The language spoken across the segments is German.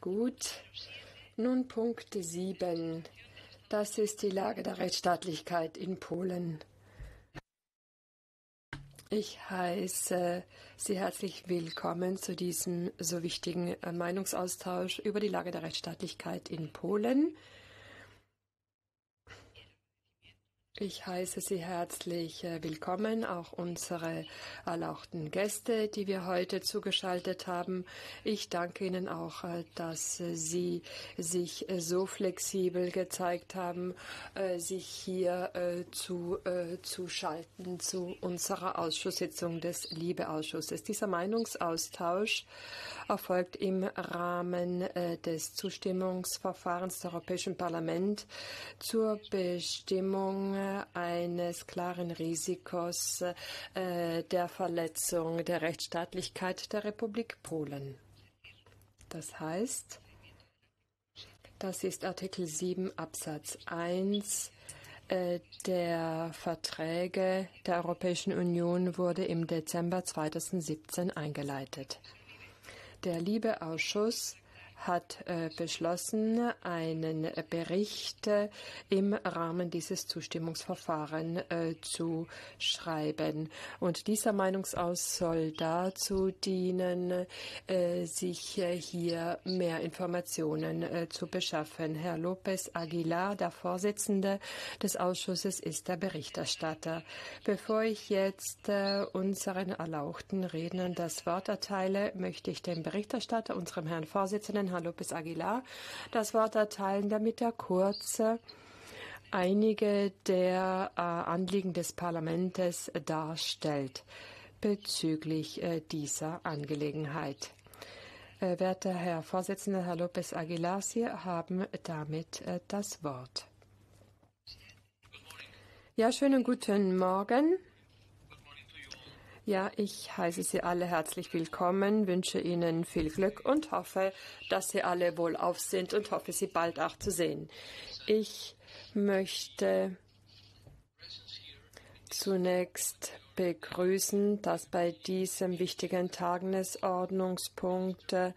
Gut. Nun Punkt 7. Das ist die Lage der Rechtsstaatlichkeit in Polen. Ich heiße Sie herzlich willkommen zu diesem so wichtigen Meinungsaustausch über die Lage der Rechtsstaatlichkeit in Polen. Ich heiße Sie herzlich willkommen, auch unsere erlauchten Gäste, die wir heute zugeschaltet haben. Ich danke Ihnen auch, dass Sie sich so flexibel gezeigt haben, sich hier zu schalten zu unserer Ausschusssitzung des LIBE-Ausschusses. Dieser Meinungsaustausch erfolgt im Rahmen des Zustimmungsverfahrens des Europäischen Parlaments zur Bestimmung eines klaren Risikos der Verletzung der Rechtsstaatlichkeit der Republik Polen. Das heißt, das ist Artikel 7 Absatz 1 der Verträge der Europäischen Union wurde im Dezember 2017 eingeleitet. Der LIBE-Ausschuss hat beschlossen, einen Bericht im Rahmen dieses Zustimmungsverfahrens zu schreiben. Und dieser Meinungsaustausch soll dazu dienen, sich hier mehr Informationen zu beschaffen. Herr López Aguilar, der Vorsitzende des Ausschusses, ist der Berichterstatter. Bevor ich jetzt unseren erlauchten Rednern das Wort erteile, möchte ich dem Berichterstatter, unserem Herrn Vorsitzenden, Herrn López Aguilar, das Wort erteilen, damit er kurz einige der Anliegen des Parlaments darstellt bezüglich dieser Angelegenheit. Werter Herr Vorsitzender, Herr López Aguilar, Sie haben damit das Wort. Ja, schönen guten Morgen. Ja, ich heiße Sie alle herzlich willkommen, wünsche Ihnen viel Glück und hoffe, dass Sie alle wohlauf sind und hoffe, Sie bald auch zu sehen. Ich möchte zunächst begrüßen, dass bei diesem wichtigen Tagesordnungspunkt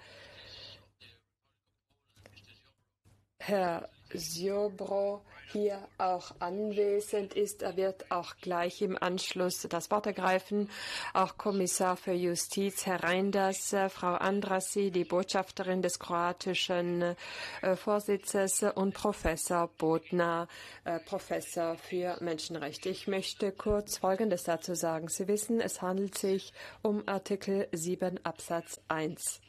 Herr Ziobro hier auch anwesend ist. Er wird auch gleich im Anschluss das Wort ergreifen. Auch Kommissar für Justiz, Herr Reinders, Frau Andrassy, die Botschafterin des kroatischen Vorsitzes und Professor Bodnar, Professor für Menschenrechte. Ich möchte kurz Folgendes dazu sagen. Sie wissen, es handelt sich um Artikel 7 Absatz 1.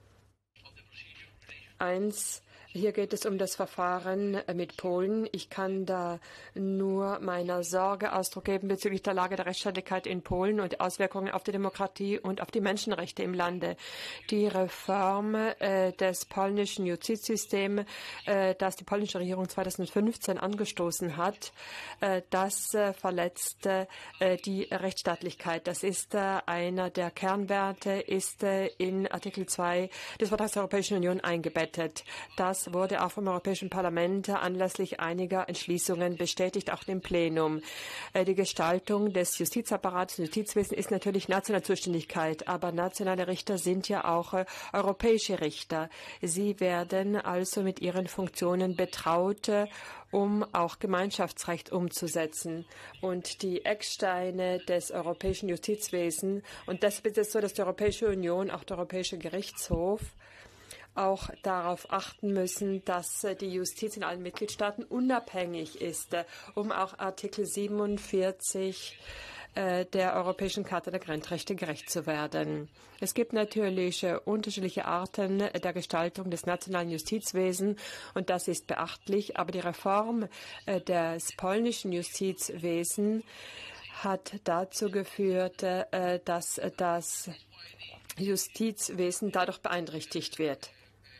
Hier geht es um das Verfahren mit Polen. Ich kann da nur meiner Sorge Ausdruck geben bezüglich der Lage der Rechtsstaatlichkeit in Polen und Auswirkungen auf die Demokratie und auf die Menschenrechte im Lande. Die Reform des polnischen Justizsystems, das die polnische Regierung 2015 angestoßen hat, das verletzt die Rechtsstaatlichkeit. Das ist einer der Kernwerte, ist in Artikel 2 des Vertrags der Europäischen Union eingebettet. Das wurde auch vom Europäischen Parlament anlässlich einiger Entschließungen bestätigt, auch im Plenum. Die Gestaltung des Justizapparats und Justizwesens ist natürlich nationale Zuständigkeit, aber nationale Richter sind ja auch europäische Richter. Sie werden also mit ihren Funktionen betraut, um auch Gemeinschaftsrecht umzusetzen. Und die Ecksteine des europäischen Justizwesens, und das ist es so, dass die Europäische Union, auch der Europäische Gerichtshof, auch darauf achten müssen, dass die Justiz in allen Mitgliedstaaten unabhängig ist, um auch Artikel 47 der Europäischen Charta der Grundrechte gerecht zu werden. Es gibt natürlich unterschiedliche Arten der Gestaltung des nationalen Justizwesens und das ist beachtlich, aber die Reform des polnischen Justizwesens hat dazu geführt, dass das Justizwesen dadurch beeinträchtigt wird.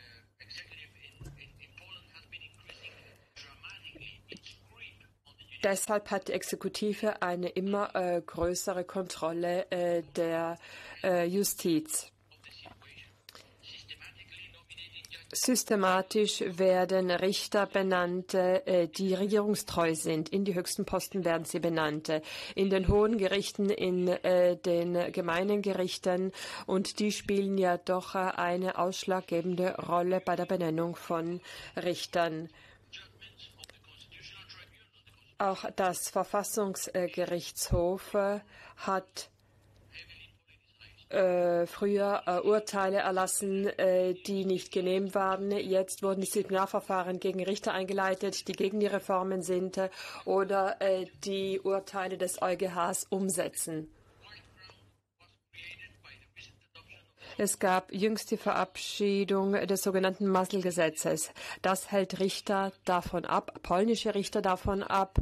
Deshalb hat die Exekutive eine immer größere Kontrolle der Justiz. Systematisch werden Richter benannt, die regierungstreu sind. In die höchsten Posten werden sie benannt. In den hohen Gerichten, in den gemeinen Gerichten. Und die spielen ja doch eine ausschlaggebende Rolle bei der Benennung von Richtern. Auch das Verfassungsgerichtshof hat früher Urteile erlassen, die nicht genehm waren. Jetzt wurden Disziplinarverfahren gegen Richter eingeleitet, die gegen die Reformen sind oder die Urteile des EuGHs umsetzen. Es gab jüngst die Verabschiedung des sogenannten Masl-Gesetzes. Das hält Richter davon ab, polnische Richter davon ab,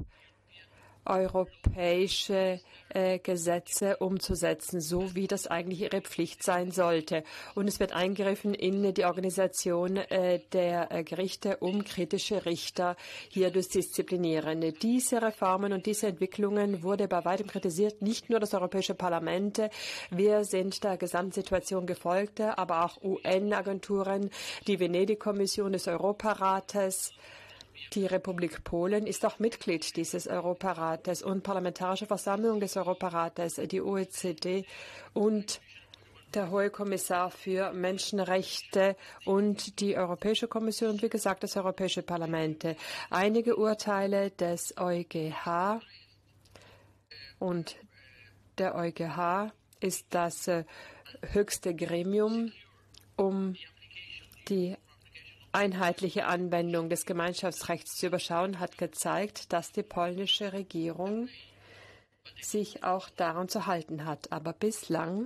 europäische Gesetze umzusetzen, so wie das eigentlich ihre Pflicht sein sollte. Und es wird eingegriffen in die Organisation der Gerichte, um kritische Richter hier zu disziplinieren. Diese Reformen und diese Entwicklungen wurde bei weitem kritisiert, nicht nur das Europäische Parlament. Wir sind der Gesamtsituation gefolgt, aber auch UN-Agenturen, die Venedig-Kommission des Europarates. Die Republik Polen ist auch Mitglied dieses Europarates und Parlamentarische Versammlung des Europarates, die OECD und der Hohe Kommissar für Menschenrechte und die Europäische Kommission und wie gesagt das Europäische Parlament. Einige Urteile des EuGH und der EuGH ist das höchste Gremium, um die einheitliche Anwendung des Gemeinschaftsrechts zu überschauen, hat gezeigt, dass die polnische Regierung sich auch daran zu halten hat. Aber bislang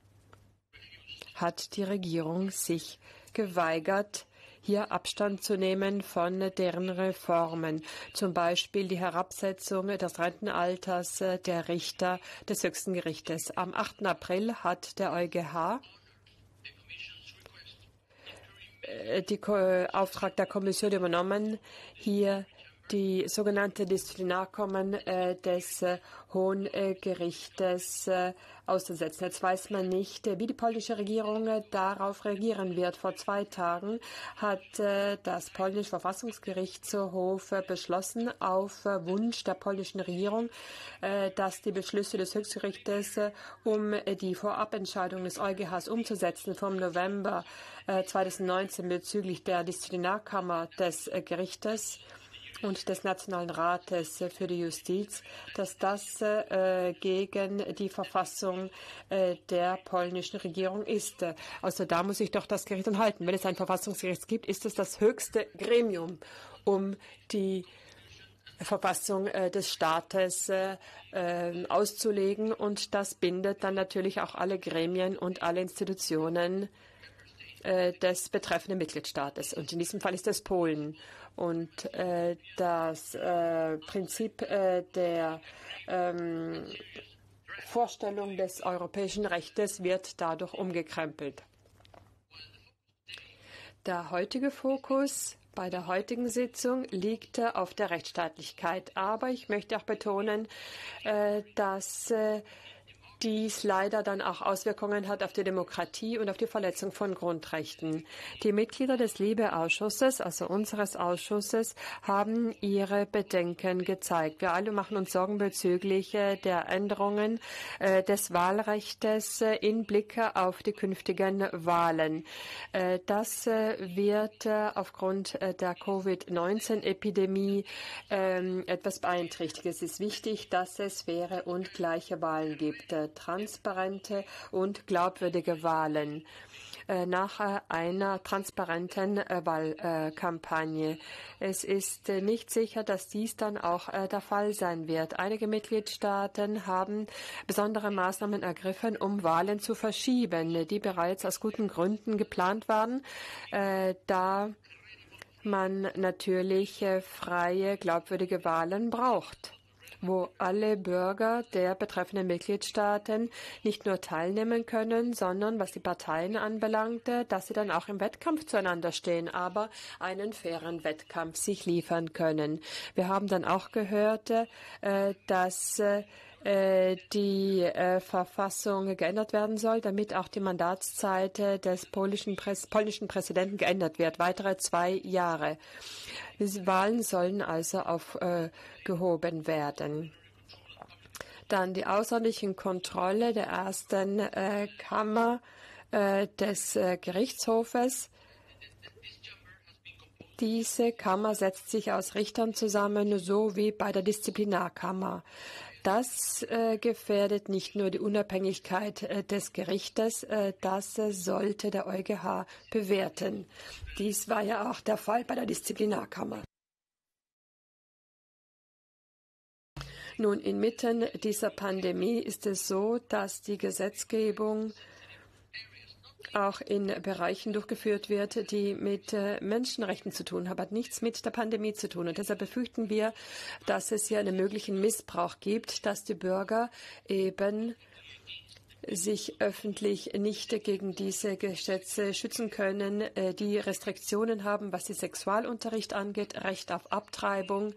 hat die Regierung sich geweigert, hier Abstand zu nehmen von deren Reformen, zum Beispiel die Herabsetzung des Rentenalters der Richter des höchsten Gerichtes. Am 8. April hat der EuGH Auftrag der Kommission übernommen, hier die sogenannte Disziplinarkommen des Hohen Gerichtes auszusetzen. Jetzt weiß man nicht, wie die polnische Regierung darauf reagieren wird. Vor 2 Tagen hat das polnische Verfassungsgerichtshof beschlossen, auf Wunsch der polnischen Regierung, dass die Beschlüsse des Höchstgerichtes, um die Vorabentscheidung des EuGHs umzusetzen, vom November 2019 bezüglich der Disziplinarkammer des Gerichtes und des Nationalen Rates für die Justiz, dass das gegen die Verfassung der polnischen Regierung ist. Also da muss sich doch das Gericht halten. Wenn es ein Verfassungsgericht gibt, ist es das höchste Gremium, um die Verfassung des Staates auszulegen. Und das bindet dann natürlich auch alle Gremien und alle Institutionen des betreffenden Mitgliedstaates. Und in diesem Fall ist es Polen. Und das Prinzip der Vorstellung des europäischen Rechtes wird dadurch umgekrempelt. Der heutige Fokus bei der heutigen Sitzung liegt auf der Rechtsstaatlichkeit. Aber ich möchte auch betonen, dass dies leider dann auch Auswirkungen hat auf die Demokratie und auf die Verletzung von Grundrechten. Die Mitglieder des LIBE-Ausschusses, also unseres Ausschusses, haben ihre Bedenken gezeigt. Wir alle machen uns Sorgen bezüglich der Änderungen des Wahlrechts in Blick auf die künftigen Wahlen. Das wird aufgrund der Covid-19-Epidemie etwas beeinträchtigen. Es ist wichtig, dass es faire und gleiche Wahlen gibt. Transparente und glaubwürdige Wahlen nach einer transparenten Wahlkampagne. Es ist nicht sicher, dass dies dann auch der Fall sein wird. Einige Mitgliedstaaten haben besondere Maßnahmen ergriffen, um Wahlen zu verschieben, die bereits aus guten Gründen geplant waren, da man natürlich freie, glaubwürdige Wahlen braucht, wo alle Bürger der betreffenden Mitgliedstaaten nicht nur teilnehmen können, sondern, was die Parteien anbelangt, dass sie dann auch im Wettkampf zueinander stehen, aber einen fairen Wettkampf sich liefern können. Wir haben dann auch gehört, dass die Verfassung geändert werden soll, damit auch die Mandatszeit des polnischen Präsidenten geändert wird. Weitere 2 Jahre. Die Wahlen sollen also aufgehoben werden. Dann die außerordentliche Kontrolle der ersten Kammer des Gerichtshofes. Diese Kammer setzt sich aus Richtern zusammen, so wie bei der Disziplinarkammer. Das gefährdet nicht nur die Unabhängigkeit des Gerichtes, das sollte der EuGH bewerten. Dies war ja auch der Fall bei der Disziplinarkammer. Nun, inmitten dieser Pandemie ist es so, dass die Gesetzgebung auch in Bereichen durchgeführt wird, die mit Menschenrechten zu tun haben, hat nichts mit der Pandemie zu tun. Und deshalb befürchten wir, dass es hier einen möglichen Missbrauch gibt, dass die Bürger eben sich öffentlich nicht gegen diese Gesetze schützen können, die Restriktionen haben, was den Sexualunterricht angeht, Recht auf Abtreibung.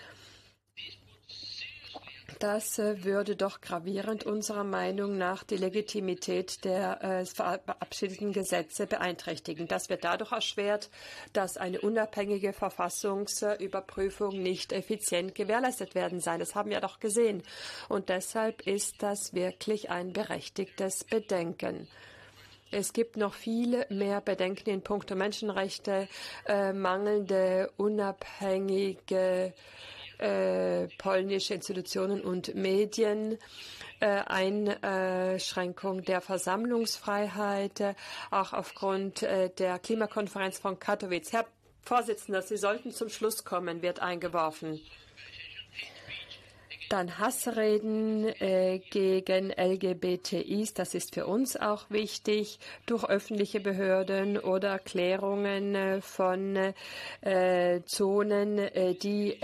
Das würde doch gravierend unserer Meinung nach die Legitimität der verabschiedeten Gesetze beeinträchtigen. Das wird dadurch erschwert, dass eine unabhängige Verfassungsüberprüfung nicht effizient gewährleistet werden soll. Das haben wir doch gesehen. Und deshalb ist das wirklich ein berechtigtes Bedenken. Es gibt noch viele mehr Bedenken in puncto Menschenrechte, mangelnde unabhängige polnische Institutionen und Medien, Einschränkung der Versammlungsfreiheit, auch aufgrund der Klimakonferenz von Katowice. Herr Vorsitzender, Sie sollten zum Schluss kommen, wird eingeworfen. Dann Hassreden gegen LGBTIs, das ist für uns auch wichtig, durch öffentliche Behörden oder Klärungen von Zonen, die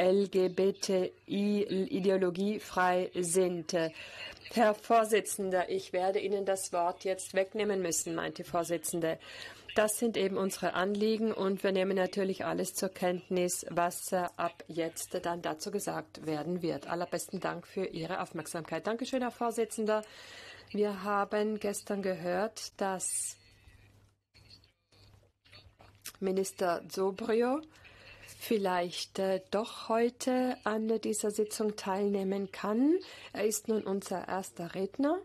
LGBTI-ideologiefrei sind. Herr Vorsitzender, ich werde Ihnen das Wort jetzt wegnehmen müssen, meint die Vorsitzende. Das sind eben unsere Anliegen und wir nehmen natürlich alles zur Kenntnis, was ab jetzt dann dazu gesagt werden wird. Allerbesten Dank für Ihre Aufmerksamkeit. Dankeschön, Herr Vorsitzender. Wir haben gestern gehört, dass Minister Zobryo vielleicht doch heute an dieser Sitzung teilnehmen kann. Er ist nun unser erster Redner.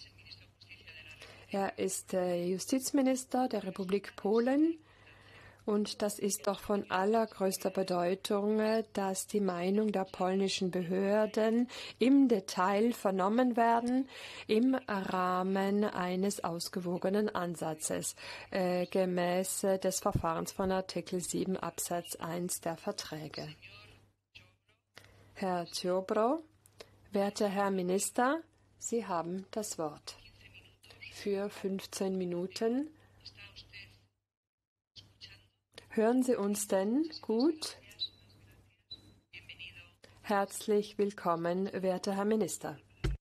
Er ist Justizminister der Republik Polen und das ist doch von allergrößter Bedeutung, dass die Meinung der polnischen Behörden im Detail vernommen werden im Rahmen eines ausgewogenen Ansatzes gemäß des Verfahrens von Artikel 7 Absatz 1 der Verträge. Herr Ziobro, werter Herr Minister, Sie haben das Wort. Für 15 Minuten. Hören Sie uns denn gut? Herzlich willkommen, werter Herr Minister.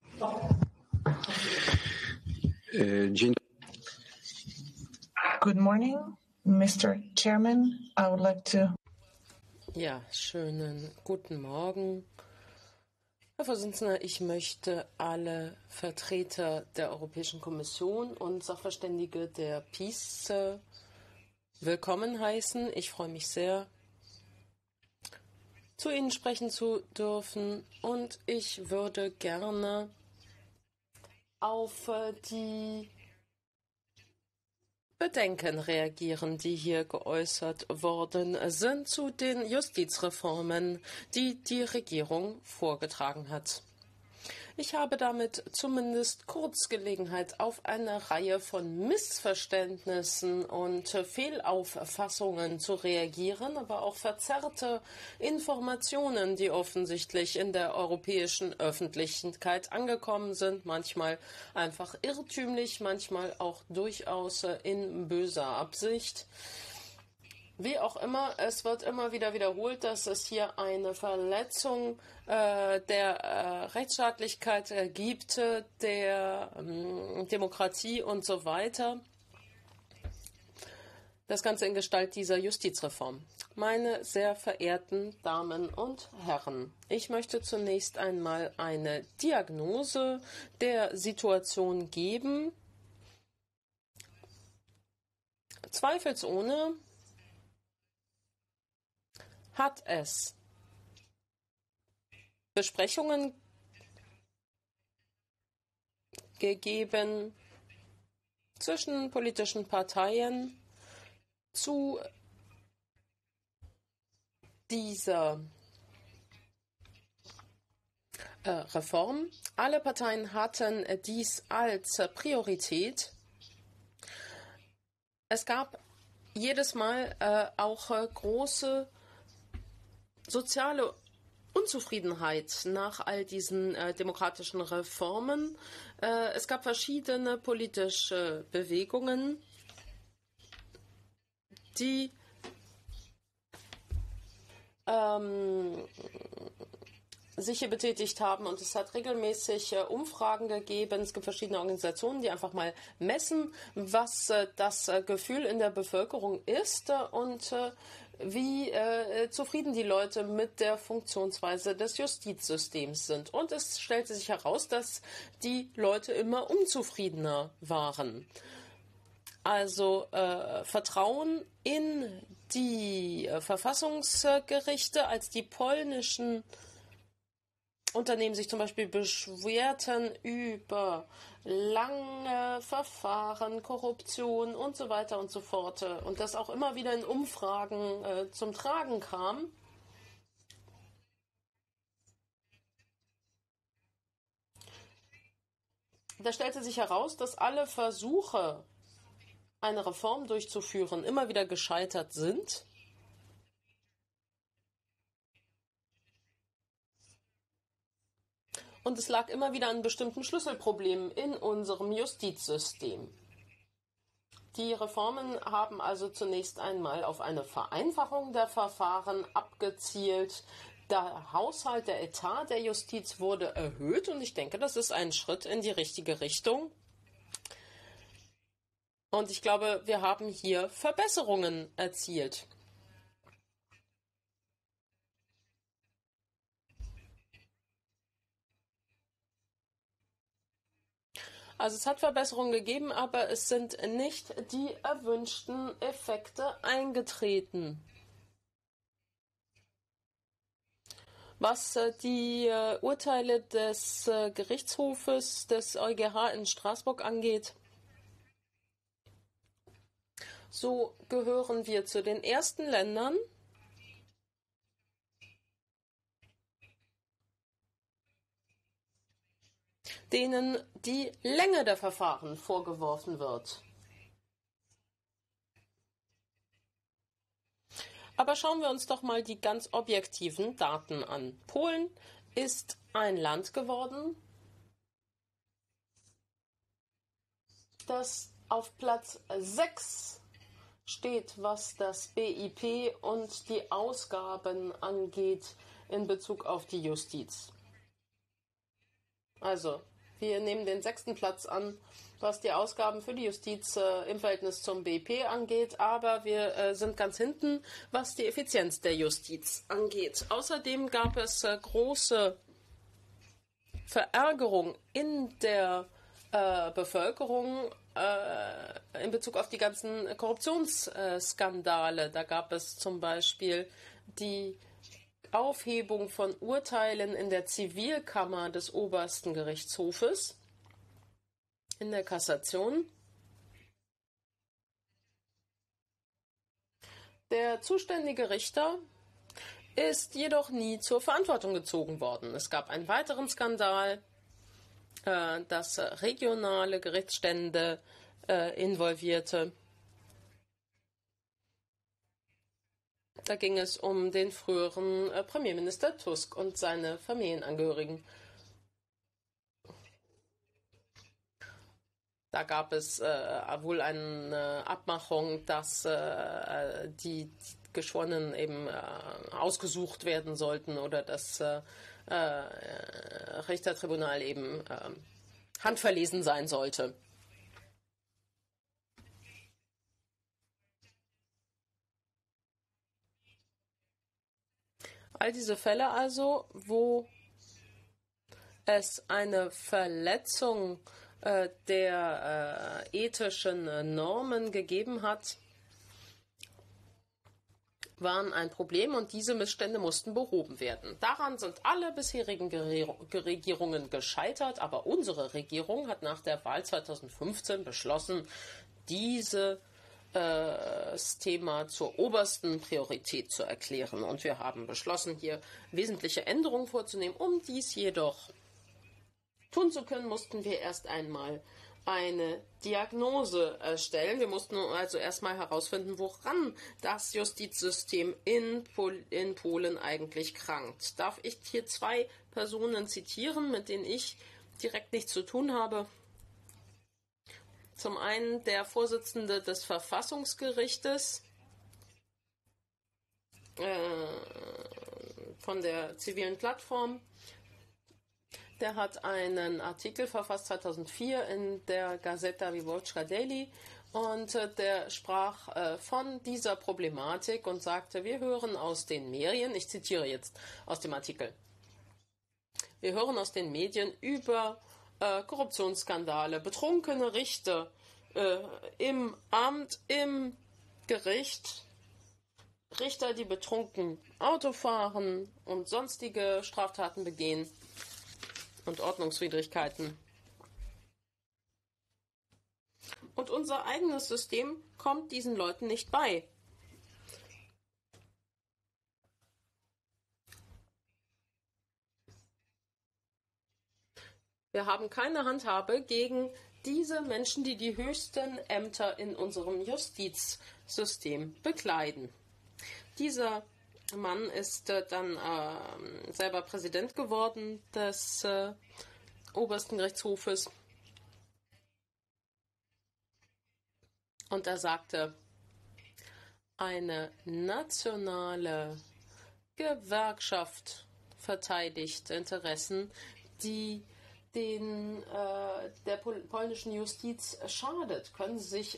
Good morning, Mr. Chairman. I would like to. Ja, schönen guten Morgen. Herr Vorsitzender, ich möchte alle Vertreter der Europäischen Kommission und Sachverständige der PiS willkommen heißen. Ich freue mich sehr, zu Ihnen sprechen zu dürfen und ich würde gerne auf die Bedenken reagieren, die hier geäußert worden sind zu den Justizreformen, die die Regierung vorgetragen hat. Ich habe damit zumindest kurz Gelegenheit, auf eine Reihe von Missverständnissen und Fehlauffassungen zu reagieren, aber auch verzerrte Informationen, die offensichtlich in der europäischen Öffentlichkeit angekommen sind, manchmal einfach irrtümlich, manchmal auch durchaus in böser Absicht. Wie auch immer, es wird immer wieder wiederholt, dass es hier eine Verletzung der Rechtsstaatlichkeit gibt, der Demokratie und so weiter. Das Ganze in Gestalt dieser Justizreform. Meine sehr verehrten Damen und Herren, ich möchte zunächst einmal eine Diagnose der Situation geben. Zweifelsohne hat es Besprechungen gegeben zwischen politischen Parteien zu dieser Reform. Alle Parteien hatten dies als Priorität. Es gab jedes Mal auch große soziale Unzufriedenheit nach all diesen demokratischen Reformen. Es gab verschiedene politische Bewegungen, die sich hier betätigt haben, und es hat regelmäßig Umfragen gegeben. Es gibt verschiedene Organisationen, die einfach mal messen, was das Gefühl in der Bevölkerung ist und wie zufrieden die Leute mit der Funktionsweise des Justizsystems sind. Und es stellte sich heraus, dass die Leute immer unzufriedener waren. Also Vertrauen in die Verfassungsgerichte, als die polnischen Unternehmen sich zum Beispiel beschwerten über lange Verfahren, Korruption und so weiter und so fort, und das auch immer wieder in Umfragen zum Tragen kam. Da stellte sich heraus, dass alle Versuche, eine Reform durchzuführen, immer wieder gescheitert sind. Und es lag immer wieder an bestimmten Schlüsselproblemen in unserem Justizsystem. Die Reformen haben also zunächst einmal auf eine Vereinfachung der Verfahren abgezielt. Der Haushalt, der Etat der Justiz wurde erhöht, und ich denke, das ist ein Schritt in die richtige Richtung. Und ich glaube, wir haben hier Verbesserungen erzielt. Also es hat Verbesserungen gegeben, aber es sind nicht die erwünschten Effekte eingetreten. Was die Urteile des Gerichtshofes des EuGH in Straßburg angeht, so gehören wir zu den ersten Ländern, denen die Länge der Verfahren vorgeworfen wird. Aber schauen wir uns doch mal die ganz objektiven Daten an. Polen ist ein Land geworden, das auf Platz 6 steht, was das BIP und die Ausgaben angeht in Bezug auf die Justiz. Also, wir nehmen den 6. Platz an, was die Ausgaben für die Justiz im Verhältnis zum BIP angeht, aber wir sind ganz hinten, was die Effizienz der Justiz angeht. Außerdem gab es große Verärgerung in der Bevölkerung in Bezug auf die ganzen Korruptionsskandale. Da gab es zum Beispiel die Aufhebung von Urteilen in der Zivilkammer des obersten Gerichtshofes, in der Kassation. Der zuständige Richter ist jedoch nie zur Verantwortung gezogen worden. Es gab einen weiteren Skandal, das regionale Gerichtsstände involvierte. Da ging es um den früheren Premierminister Tusk und seine Familienangehörigen. Da gab es wohl eine Abmachung, dass die Geschworenen eben ausgesucht werden sollten oder das Richtertribunal eben handverlesen sein sollte. All diese Fälle also, wo es eine Verletzung der ethischen Normen gegeben hat, waren ein Problem und diese Missstände mussten behoben werden. Daran sind alle bisherigen Regierungen gescheitert, aber unsere Regierung hat nach der Wahl 2015 beschlossen, dieses Thema zur obersten Priorität zu erklären. Und wir haben beschlossen, hier wesentliche Änderungen vorzunehmen. Um dies jedoch tun zu können, mussten wir erst einmal eine Diagnose erstellen. Wir mussten also erstmal herausfinden, woran das Justizsystem in Polen eigentlich krankt. Darf ich hier zwei Personen zitieren, mit denen ich direkt nichts zu tun habe? Zum einen der Vorsitzende des Verfassungsgerichtes von der zivilen Plattform. Der hat einen Artikel verfasst 2004 in der Gazeta Wyborcza Daily und der sprach von dieser Problematik und sagte, wir hören aus den Medien, ich zitiere jetzt aus dem Artikel, wir hören aus den Medien über Korruptionsskandale, betrunkene Richter im Amt, im Gericht, Richter, die betrunken Auto fahren und sonstige Straftaten begehen und Ordnungswidrigkeiten. Und unser eigenes System kommt diesen Leuten nicht bei. Wir haben keine Handhabe gegen diese Menschen, die die höchsten Ämter in unserem Justizsystem bekleiden. Dieser Mann ist dann selber Präsident geworden des obersten Gerichtshofes. Und er sagte, eine nationale Gewerkschaft verteidigt Interessen, die der polnischen Justiz schadet. Können Sie sich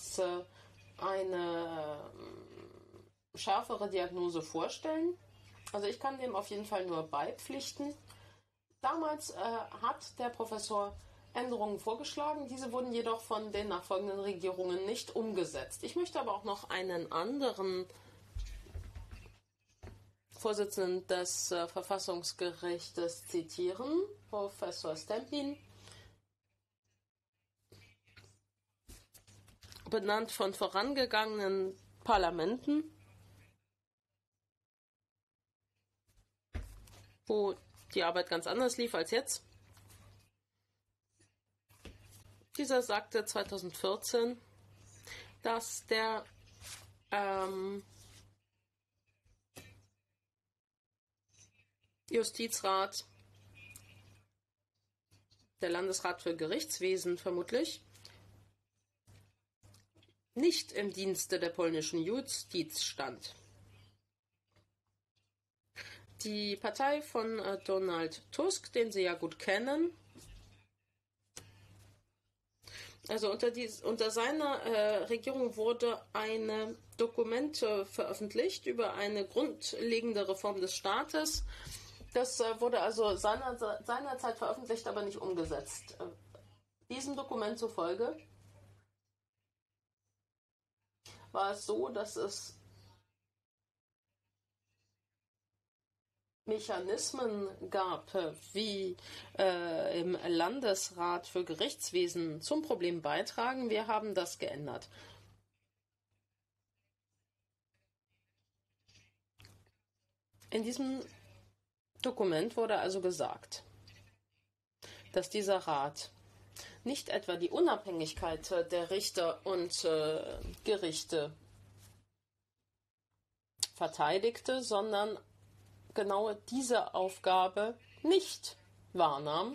eine schärfere Diagnose vorstellen? Also ich kann dem auf jeden Fall nur beipflichten. Damals hat der Professor Änderungen vorgeschlagen, diese wurden jedoch von den nachfolgenden Regierungen nicht umgesetzt. Ich möchte aber auch noch einen anderen Vorsitzenden des Verfassungsgerichtes zitieren, Professor Stempin, benannt von vorangegangenen Parlamenten, wo die Arbeit ganz anders lief als jetzt. Dieser sagte 2014, dass der Justizrat, der Landesrat für Gerichtswesen vermutlich, nicht im Dienste der polnischen Justiz stand. Die Partei von Donald Tusk, den Sie ja gut kennen, also unter seiner Regierung wurde ein Dokument veröffentlicht über eine grundlegende Reform des Staates. Das wurde also seinerzeit veröffentlicht, aber nicht umgesetzt. Diesem Dokument zufolge war es so, dass es Mechanismen gab, wie im Landesrat für Gerichtswesen zum Problem beitragen. Wir haben das geändert. In diesem Dokument wurde also gesagt, dass dieser Rat nicht etwa die Unabhängigkeit der Richter und Gerichte verteidigte, sondern genau diese Aufgabe nicht wahrnahm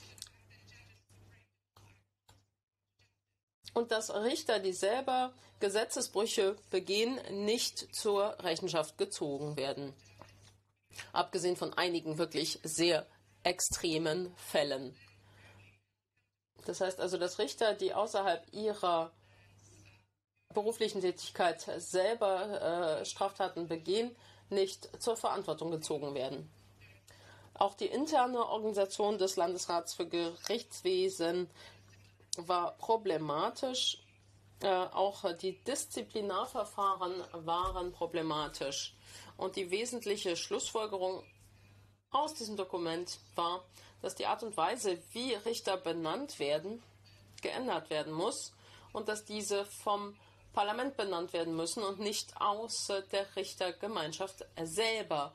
und dass Richter, die selber Gesetzesbrüche begehen, nicht zur Rechenschaft gezogen werden. Abgesehen von einigen wirklich sehr extremen Fällen. Das heißt also, dass Richter, die außerhalb ihrer beruflichen Tätigkeit selber Straftaten begehen, nicht zur Verantwortung gezogen werden. Auch die interne Organisation des Landesrats für Gerichtswesen war problematisch. Auch die Disziplinarverfahren waren problematisch. Und die wesentliche Schlussfolgerung aus diesem Dokument war, dass die Art und Weise, wie Richter benannt werden, geändert werden muss und dass diese vom Parlament benannt werden müssen und nicht aus der Richtergemeinschaft selber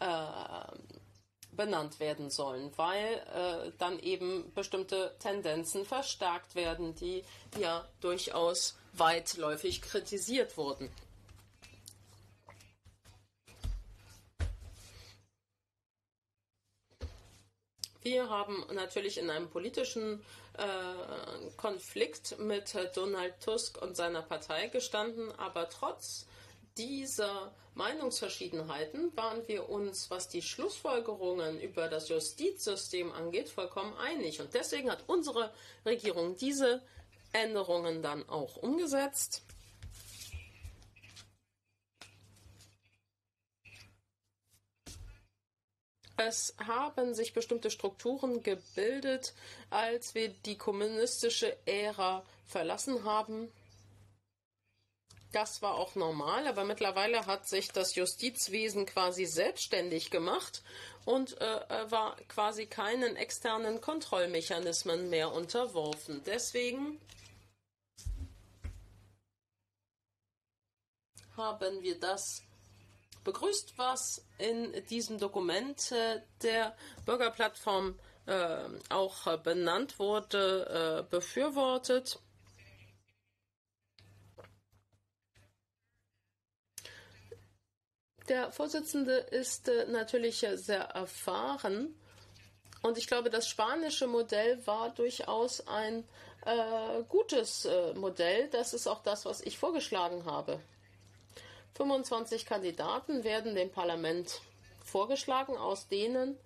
benannt werden sollen, weil dann eben bestimmte Tendenzen verstärkt werden, die ja durchaus weitläufig kritisiert wurden. Wir haben natürlich in einem politischen Konflikt mit Donald Tusk und seiner Partei gestanden, aber trotz dieser Meinungsverschiedenheiten waren wir uns, was die Schlussfolgerungen über das Justizsystem angeht, vollkommen einig. Und deswegen hat unsere Regierung diese Änderungen dann auch umgesetzt. Es haben sich bestimmte Strukturen gebildet, als wir die kommunistische Ära verlassen haben. Das war auch normal, aber mittlerweile hat sich das Justizwesen quasi selbstständig gemacht und war quasi keinen externen Kontrollmechanismen mehr unterworfen. Deswegen haben wir das begrüßt, was in diesem Dokument der Bürgerplattform auch benannt wurde, befürwortet. Der Vorsitzende ist natürlich sehr erfahren und ich glaube, das spanische Modell war durchaus ein gutes Modell. Das ist auch das, was ich vorgeschlagen habe. 25 Kandidaten werden dem Parlament vorgeschlagen, aus denen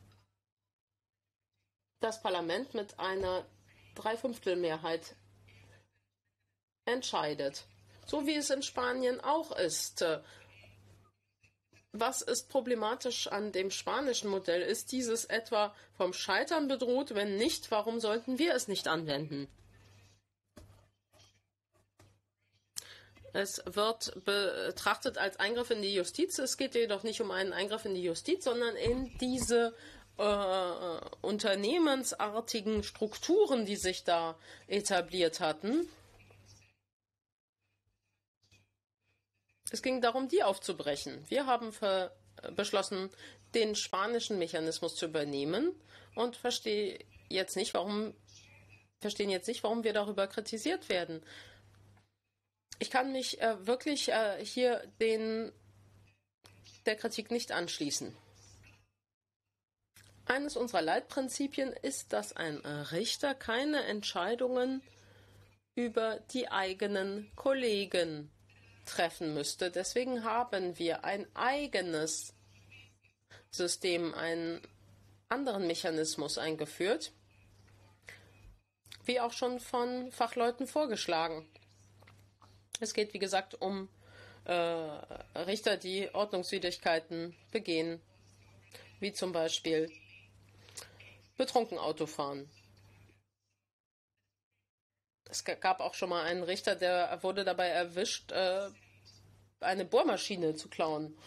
das Parlament mit einer Dreifünftelmehrheit entscheidet. So wie es in Spanien auch ist. Was ist problematisch an dem spanischen Modell? Ist dieses etwa vom Scheitern bedroht? Wenn nicht, warum sollten wir es nicht anwenden? Es wird betrachtet als Eingriff in die Justiz. Es geht jedoch nicht um einen Eingriff in die Justiz, sondern in diese unternehmensartigen Strukturen, die sich da etabliert hatten. Es ging darum, die aufzubrechen. Wir haben beschlossen, den spanischen Mechanismus zu übernehmen und verstehen jetzt nicht, warum wir darüber kritisiert werden. Ich kann mich wirklich hier der Kritik nicht anschließen. Eines unserer Leitprinzipien ist, dass ein Richter keine Entscheidungen über die eigenen Kollegen treffen müsste. Deswegen haben wir ein eigenes System, einen anderen Mechanismus eingeführt, wie auch schon von Fachleuten vorgeschlagen. Es geht, wie gesagt, um Richter, die Ordnungswidrigkeiten begehen, wie zum Beispiel betrunken Autofahren. Es gab auch schon mal einen Richter, der wurde dabei erwischt, eine Bohrmaschine zu klauen.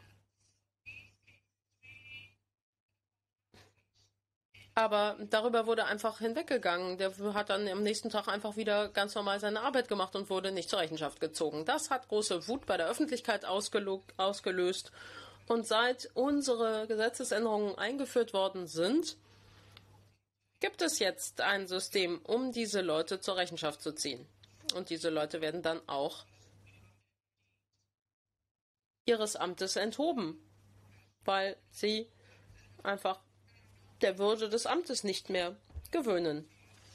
Aber darüber wurde einfach hinweggegangen. Der hat dann am nächsten Tag einfach wieder ganz normal seine Arbeit gemacht und wurde nicht zur Rechenschaft gezogen. Das hat große Wut bei der Öffentlichkeit ausgelöst. Und seit unsere Gesetzesänderungen eingeführt worden sind, gibt es jetzt ein System, um diese Leute zur Rechenschaft zu ziehen. Und diese Leute werden dann auch ihres Amtes enthoben, weil sie einfach der Würde des Amtes nicht mehr gewöhnen.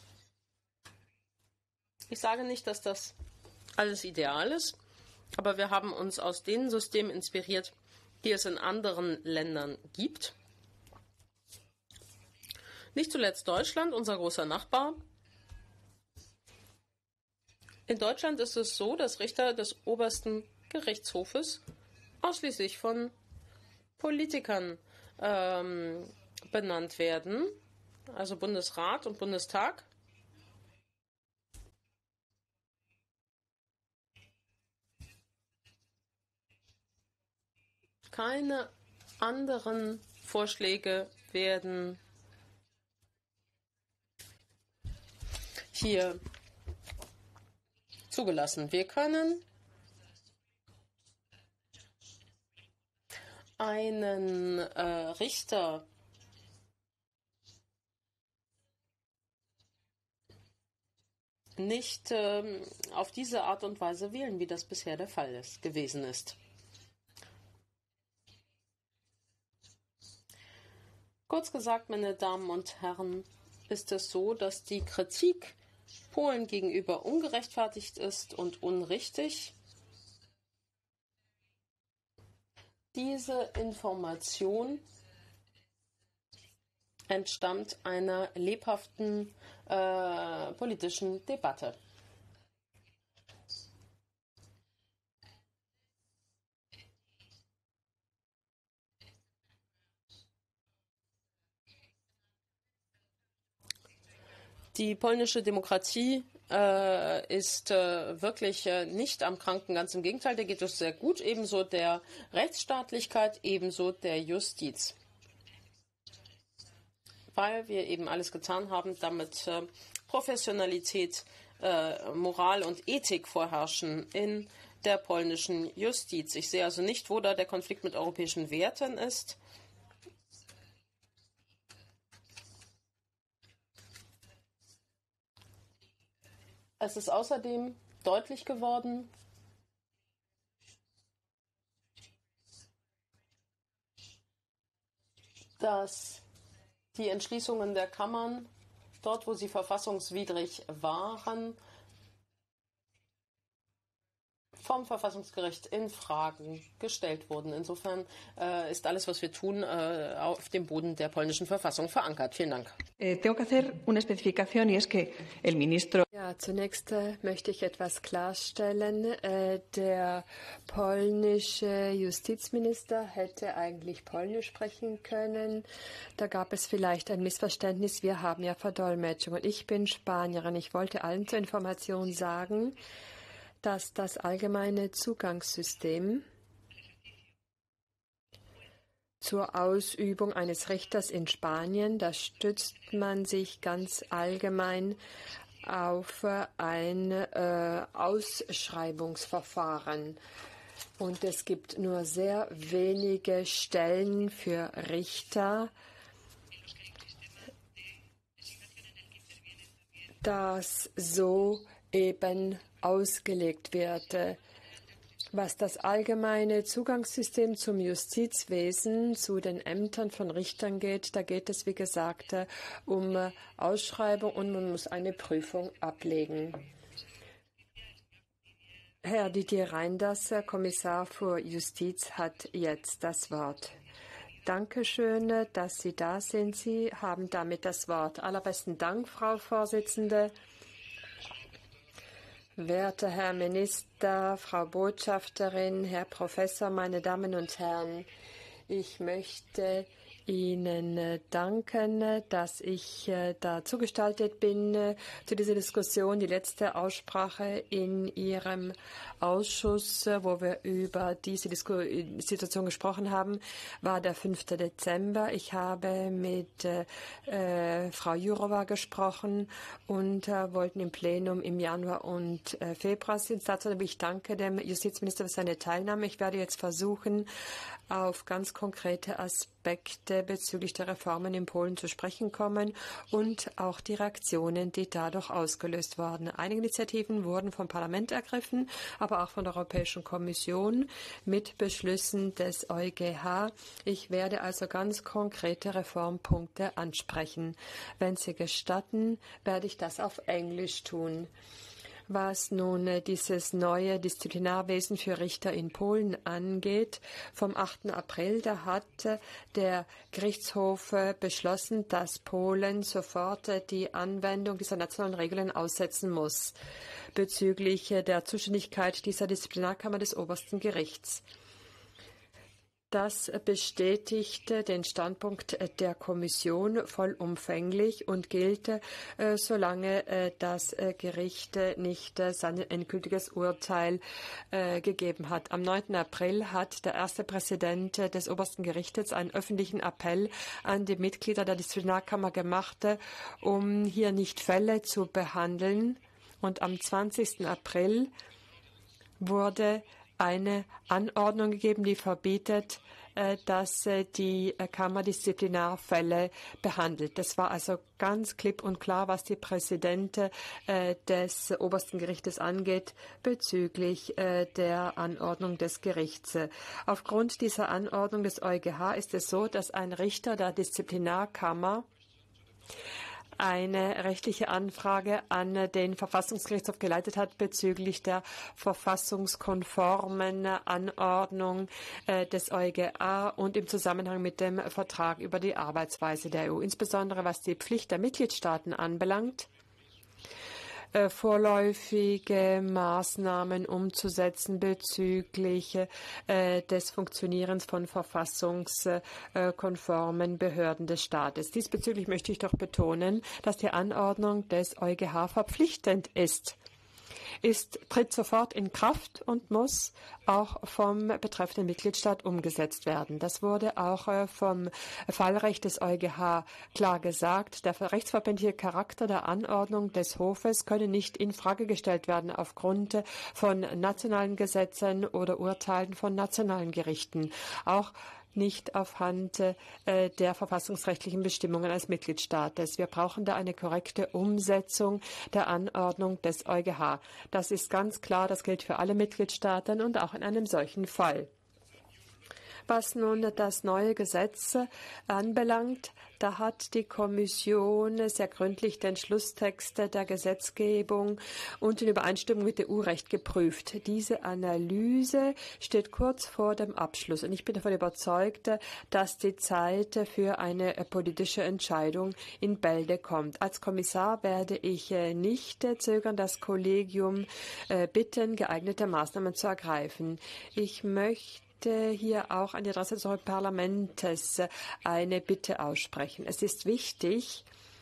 Ich sage nicht, dass das alles ideal ist, aber wir haben uns aus den Systemen inspiriert, die es in anderen Ländern gibt. Nicht zuletzt Deutschland, unser großer Nachbar. In Deutschland ist es so, dass Richter des obersten Gerichtshofes ausschließlich von Politikern benannt werden, also Bundesrat und Bundestag. Keine anderen Vorschläge werden hier zugelassen. Wir können einen Richter nicht auf diese Art und Weise wählen, wie das bisher der Fall gewesen ist. Kurz gesagt, meine Damen und Herren, ist es so, dass die Kritik Polen gegenüber ungerechtfertigt ist und unrichtig. Diese Information entstammt einer lebhaften politischen Debatte. Die polnische Demokratie ist wirklich nicht am Kranken, ganz im Gegenteil, der geht es sehr gut, ebenso der Rechtsstaatlichkeit, ebenso der Justiz. Weil wir eben alles getan haben, damit Professionalität, Moral und Ethik vorherrschen in der polnischen Justiz. Ich sehe also nicht, wo da der Konflikt mit europäischen Werten ist. Es ist außerdem deutlich geworden, dass die Entschließungen der Kammern, dort wo sie verfassungswidrig waren, vom Verfassungsgericht in Fragen gestellt wurden. Insofern ist alles, was wir tun, auf dem Boden der polnischen Verfassung verankert. Vielen Dank. Ja, zunächst möchte ich etwas klarstellen. Der polnische Justizminister hätte eigentlich Polnisch sprechen können. Da gab es vielleicht ein Missverständnis. Wir haben ja Verdolmetschung und ich bin Spanierin. Ich wollte allen zur Information sagen, dass das allgemeine Zugangssystem zur Ausübung eines Richters in Spanien, da stützt man sich ganz allgemein auf ein Ausschreibungsverfahren. Und es gibt nur sehr wenige Stellen für Richter, das so eben ausgelegt wird. Was das allgemeine Zugangssystem zum Justizwesen, zu den Ämtern von Richtern geht, da geht es, wie gesagt, um Ausschreibung und man muss eine Prüfung ablegen. Herr Didier Reynders, Kommissar für Justiz, hat jetzt das Wort. Dankeschön, dass Sie da sind. Sie haben damit das Wort. Allerbesten Dank, Frau Vorsitzende. Werter Herr Minister, Frau Botschafterin, Herr Professor, meine Damen und Herren, ich möchte Ihnen danken, dass ich da zugestaltet bin zu dieser Diskussion. Die letzte Aussprache in Ihrem Ausschuss, wo wir über diese Situation gesprochen haben, war der 5. Dezember. Ich habe mit Frau Jourova gesprochen und wollten im Plenum im Januar und Februar sind. Dazu aber ich danke dem Justizminister für seine Teilnahme. Ich werde jetzt versuchen, auf ganz konkrete Aspekte bezüglich der Reformen in Polen zu sprechen kommen und auch die Reaktionen, die dadurch ausgelöst wurden. Einige Initiativen wurden vom Parlament ergriffen, aber auch von der Europäischen Kommission mit Beschlüssen des EuGH. Ich werde also ganz konkrete Reformpunkte ansprechen. Wenn Sie gestatten, werde ich das auf Englisch tun. Was nun dieses neue Disziplinarwesen für Richter in Polen angeht, vom 8. April, da hat der Gerichtshof beschlossen, dass Polen sofort die Anwendung dieser nationalen Regeln aussetzen muss, bezüglich der Zuständigkeit dieser Disziplinarkammer des obersten Gerichts. Das bestätigte den Standpunkt der Kommission vollumfänglich und gilt, solange das Gericht nicht sein endgültiges Urteil gegeben hat. Am 9. April hat der erste Präsident des obersten Gerichts einen öffentlichen Appell an die Mitglieder der Disziplinarkammer gemacht, um hier nicht Fälle zu behandeln. Und am 20. April wurde eine Anordnung gegeben, die verbietet, dass die Kammer Disziplinarfälle behandelt. Das war also ganz klipp und klar, was die Präsidenten des obersten Gerichtes angeht, bezüglich der Anordnung des Gerichts. Aufgrund dieser Anordnung des EuGH ist es so, dass ein Richter der Disziplinarkammer eine rechtliche Anfrage an den Verfassungsgerichtshof geleitet hat bezüglich der verfassungskonformen Anordnung des EuGH und im Zusammenhang mit dem Vertrag über die Arbeitsweise der EU, insbesondere was die Pflicht der Mitgliedstaaten anbelangt, vorläufige Maßnahmen umzusetzen bezüglich des Funktionierens von verfassungskonformen Behörden des Staates. Diesbezüglich möchte ich doch betonen, dass die Anordnung des EuGH verpflichtend ist. Tritt sofort in Kraft und muss auch vom betreffenden Mitgliedstaat umgesetzt werden. Das wurde auch vom Fallrecht des EuGH klar gesagt. Der rechtsverbindliche Charakter der Anordnung des Hofes könne nicht in Frage gestellt werden aufgrund von nationalen Gesetzen oder Urteilen von nationalen Gerichten. Auch nicht aufhand der verfassungsrechtlichen Bestimmungen eines Mitgliedstaates. Wir brauchen da eine korrekte Umsetzung der Anordnung des EuGH. Das ist ganz klar, das gilt für alle Mitgliedstaaten und auch in einem solchen Fall. Was nun das neue Gesetz anbelangt, da hat die Kommission sehr gründlich den Schlusstext der Gesetzgebung und in Übereinstimmung mit EU-Recht geprüft. Diese Analyse steht kurz vor dem Abschluss und ich bin davon überzeugt, dass die Zeit für eine politische Entscheidung in Bälde kommt. Als Kommissar werde ich nicht zögern, das Kollegium bitten, geeignete Maßnahmen zu ergreifen. Ich möchte hier auch an die Adresse des Europäischen Parlaments eine Bitte aussprechen. Es ist wichtig,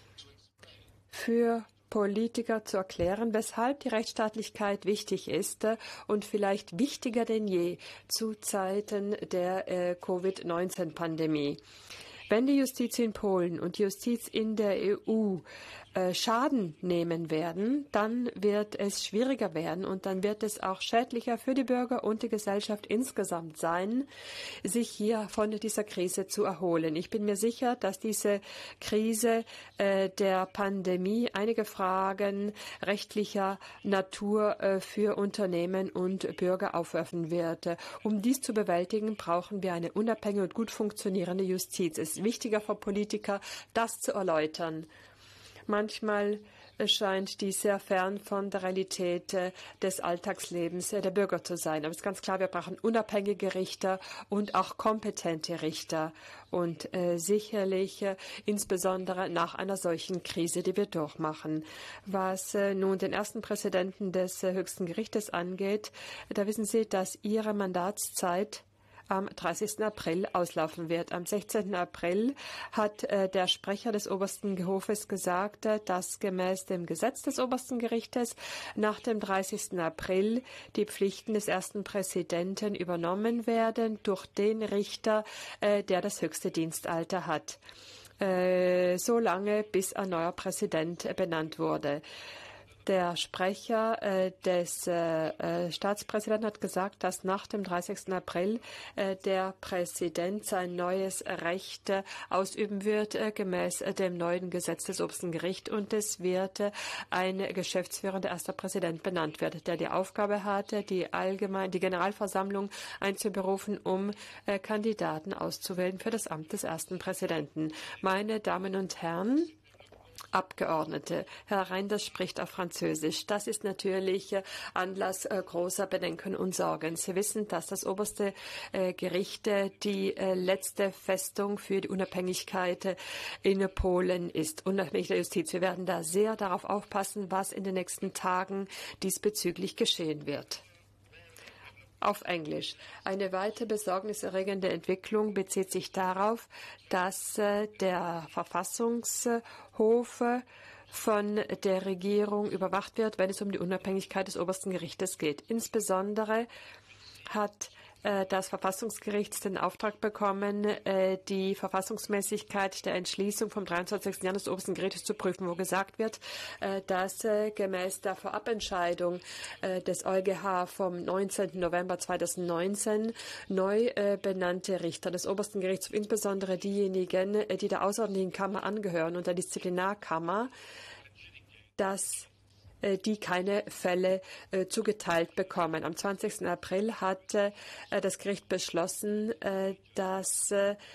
für Politiker zu erklären, weshalb die Rechtsstaatlichkeit wichtig ist und vielleicht wichtiger denn je zu Zeiten der Covid-19-Pandemie. Wenn die Justiz in Polen und die Justiz in der EU Schaden nehmen werden, dann wird es schwieriger werden und dann wird es auch schädlicher für die Bürger und die Gesellschaft insgesamt sein, sich hier von dieser Krise zu erholen. Ich bin mir sicher, dass diese Krise der Pandemie einige Fragen rechtlicher Natur für Unternehmen und Bürger aufwerfen wird. Um dies zu bewältigen, brauchen wir eine unabhängige und gut funktionierende Justiz. Es ist wichtiger für Politiker, das zu erläutern. Manchmal scheint dies sehr fern von der Realität des Alltagslebens der Bürger zu sein. Aber es ist ganz klar, wir brauchen unabhängige Richter und auch kompetente Richter. Und sicherlich insbesondere nach einer solchen Krise, die wir durchmachen. Was nun den ersten Präsidenten des höchsten Gerichtes angeht, da wissen Sie, dass Ihre Mandatszeit am 30. April auslaufen wird. Am 16. April hat der Sprecher des obersten Hofes gesagt, dass gemäß dem Gesetz des obersten Gerichtes nach dem 30. April die Pflichten des ersten Präsidenten übernommen werden durch den Richter, der das höchste Dienstalter hat. So lange, bis ein neuer Präsident benannt wurde. Der Sprecher des Staatspräsidenten hat gesagt, dass nach dem 30. April der Präsident sein neues Recht ausüben wird, gemäß dem neuen Gesetz des obersten Gerichts. Und es wird ein geschäftsführender erster Präsident benannt werden, der die Aufgabe hatte, die Generalversammlung einzuberufen, um Kandidaten auszuwählen für das Amt des ersten Präsidenten. Meine Damen und Herren, Abgeordnete. Herr Reinders spricht auf Französisch. Das ist natürlich Anlass großer Bedenken und Sorgen. Sie wissen, dass das oberste Gericht die letzte Festung für die Unabhängigkeit in Polen ist, unabhängig der Justiz. Wir werden da sehr darauf aufpassen, was in den nächsten Tagen diesbezüglich geschehen wird. auf Englisch. Eine weitere besorgniserregende Entwicklung bezieht sich darauf, dass der Verfassungshof von der Regierung überwacht wird, wenn es um die Unabhängigkeit des obersten Gerichtes geht. Insbesondere hat das Verfassungsgericht den Auftrag bekommen, die Verfassungsmäßigkeit der Entschließung vom 23. Januar des obersten Gerichtes zu prüfen, wo gesagt wird, dass gemäß der Vorabentscheidung des EuGH vom 19. November 2019 neu benannte Richter des obersten Gerichts, insbesondere diejenigen, die der außerordentlichen Kammer angehören und der Disziplinarkammer, dass die keine Fälle zugeteilt bekommen. Am 20. April hat das Gericht beschlossen, dass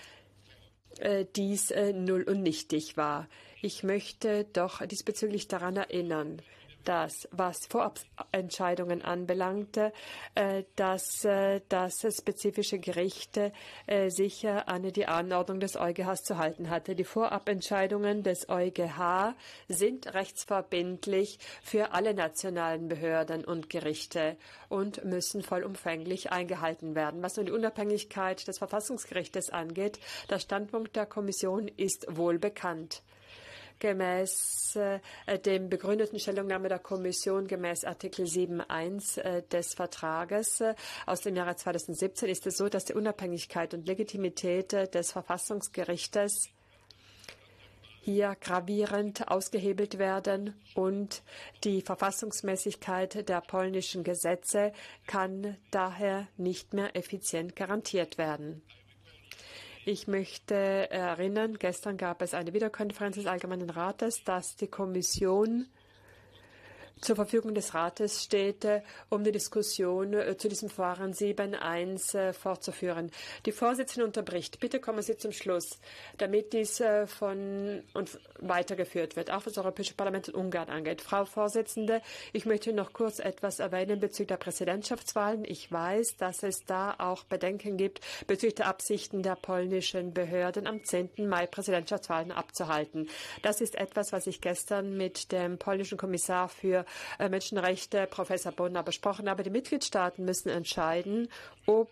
dies null und nichtig war. Ich möchte doch diesbezüglich daran erinnern, dass, was Vorabentscheidungen anbelangte, dass das spezifische Gericht sich an die Anordnung des EuGHs zu halten hatte. Die Vorabentscheidungen des EuGH sind rechtsverbindlich für alle nationalen Behörden und Gerichte und müssen vollumfänglich eingehalten werden. Was nun die Unabhängigkeit des Verfassungsgerichtes angeht, der Standpunkt der Kommission ist wohl bekannt. Gemäß dem begründeten Stellungnahme der Kommission, gemäß Artikel 7.1 des Vertrages aus dem Jahre 2017, ist es so, dass die Unabhängigkeit und Legitimität des Verfassungsgerichtes hier gravierend ausgehebelt werden und die Verfassungsmäßigkeit der polnischen Gesetze kann daher nicht mehr effizient garantiert werden. Ich möchte erinnern, gestern gab es eine Videokonferenz des Allgemeinen Rates, dass die Kommission zur Verfügung des Rates steht, um die Diskussion zu diesem Verfahren 7.1 fortzuführen. Die Vorsitzende unterbricht. Bitte kommen Sie zum Schluss, damit dies von uns weitergeführt wird, auch was das Europäische Parlament und Ungarn angeht. Frau Vorsitzende, ich möchte noch kurz etwas erwähnen bezüglich der Präsidentschaftswahlen. Ich weiß, dass es da auch Bedenken gibt bezüglich der Absichten der polnischen Behörden, am 10. Mai Präsidentschaftswahlen abzuhalten. Das ist etwas, was ich gestern mit dem polnischen Kommissar für Menschenrechte, Professor Bonner, besprochen habe. Die Mitgliedstaaten müssen entscheiden, ob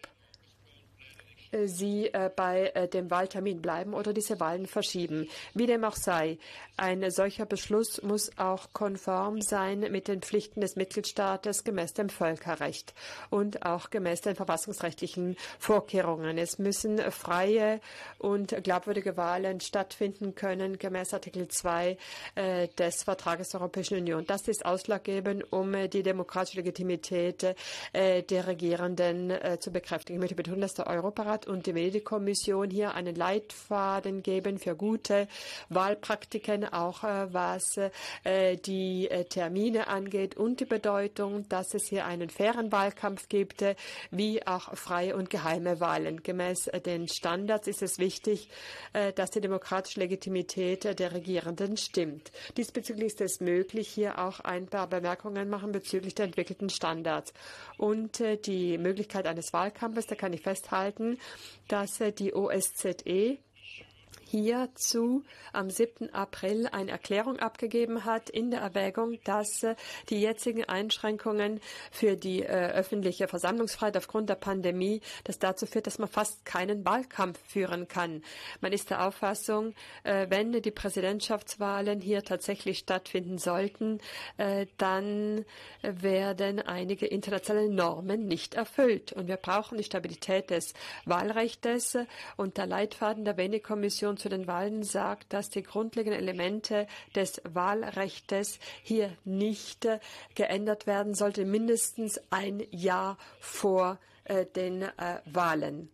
sie bei dem Wahltermin bleiben oder diese Wahlen verschieben. Wie dem auch sei, ein solcher Beschluss muss auch konform sein mit den Pflichten des Mitgliedstaates gemäß dem Völkerrecht und auch gemäß den verfassungsrechtlichen Vorkehrungen. Es müssen freie und glaubwürdige Wahlen stattfinden können, gemäß Artikel 2 des Vertrages der Europäischen Union. Das ist ausschlaggebend, um die demokratische Legitimität der Regierenden zu bekräftigen. Ich möchte betonen, dass der Europarat und die Venedig-Kommission hier einen Leitfaden geben für gute Wahlpraktiken, auch was die Termine angeht und die Bedeutung, dass es hier einen fairen Wahlkampf gibt, wie auch freie und geheime Wahlen. Gemäß den Standards ist es wichtig, dass die demokratische Legitimität der Regierenden stimmt. Diesbezüglich ist es möglich, hier auch ein paar Bemerkungen machen bezüglich der entwickelten Standards. Und die Möglichkeit eines Wahlkampfes, da kann ich festhalten, dass die OSZE hierzu am 7. April eine Erklärung abgegeben hat in der Erwägung, dass die jetzigen Einschränkungen für die öffentliche Versammlungsfreiheit aufgrund der Pandemie, das dazu führt, dass man fast keinen Wahlkampf führen kann. Man ist der Auffassung, wenn die Präsidentschaftswahlen hier tatsächlich stattfinden sollten, dann werden einige internationale Normen nicht erfüllt. Und wir brauchen die Stabilität des Wahlrechts und der Leitfaden der Venedig-Kommission zu den Wahlen sagt, dass die grundlegenden Elemente des Wahlrechts hier nicht geändert werden sollten, mindestens ein Jahr vor den Wahlen.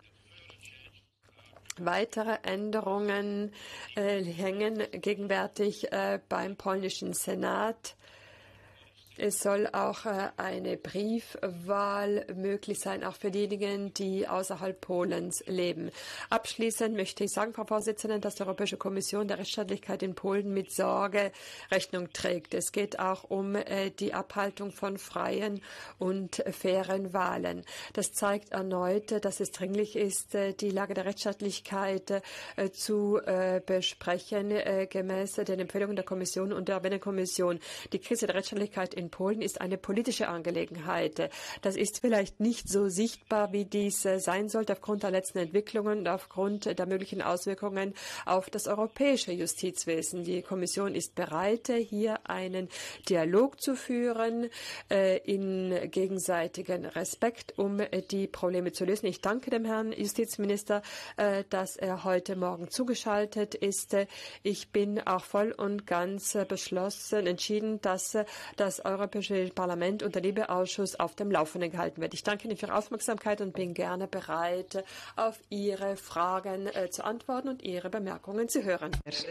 Weitere Änderungen hängen gegenwärtig beim polnischen Senat. Es soll auch eine Briefwahl möglich sein, auch für diejenigen, die außerhalb Polens leben. Abschließend möchte ich sagen, Frau Vorsitzende, dass die Europäische Kommission der Rechtsstaatlichkeit in Polen mit Sorge Rechnung trägt. Es geht auch um die Abhaltung von freien und fairen Wahlen. Das zeigt erneut, dass es dringlich ist, die Lage der Rechtsstaatlichkeit zu besprechen, gemäß den Empfehlungen der Kommission und der Venedig-Kommission. Die Krise der Rechtsstaatlichkeit in in Polen ist eine politische Angelegenheit. Das ist vielleicht nicht so sichtbar, wie dies sein sollte, aufgrund der letzten Entwicklungen und aufgrund der möglichen Auswirkungen auf das europäische Justizwesen. Die Kommission ist bereit, hier einen Dialog zu führen, in gegenseitigen Respekt, um die Probleme zu lösen. Ich danke dem Herrn Justizminister, dass er heute Morgen zugeschaltet ist. Ich bin auch voll und ganz entschieden, dass das Europäische Parlament und der LIBE-Ausschuss auf dem Laufenden gehalten wird. Ich danke Ihnen für Ihre Aufmerksamkeit und bin gerne bereit, auf Ihre Fragen zu antworten und Ihre Bemerkungen zu hören.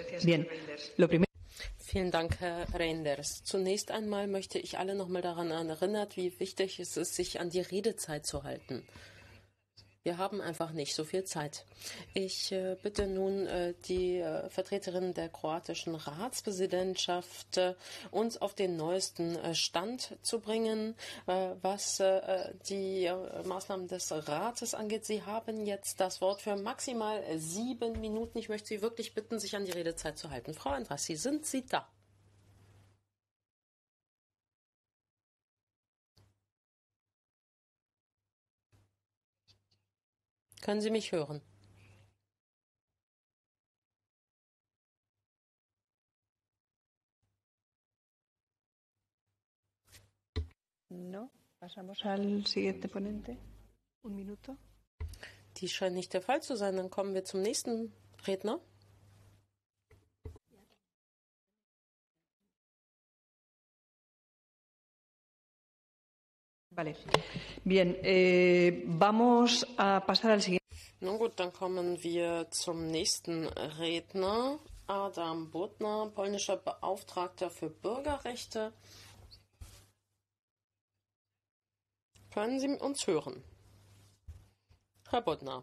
Vielen Dank, Herr Reinders. Zunächst einmal möchte ich alle noch mal daran erinnern, wie wichtig es ist, sich an die Redezeit zu halten. Wir haben einfach nicht so viel Zeit. Ich bitte nun die Vertreterin der kroatischen Ratspräsidentschaft, uns auf den neuesten Stand zu bringen, was die Maßnahmen des Rates angeht. Sie haben jetzt das Wort für maximal 7 Minuten. Ich möchte Sie wirklich bitten, sich an die Redezeit zu halten. Frau Andrassy, sind Sie da? Können Sie mich hören? No, pasamos al siguiente ponente. Un minuto. Dies scheint nicht der Fall zu sein. Dann kommen wir zum nächsten Redner. Vale. Bien, vamos a pasar al siguiente. Nun gut, dann kommen wir zum nächsten Redner. Adam Bodnar, polnischer Beauftragter für Bürgerrechte. Können Sie uns hören? Herr Bodnar.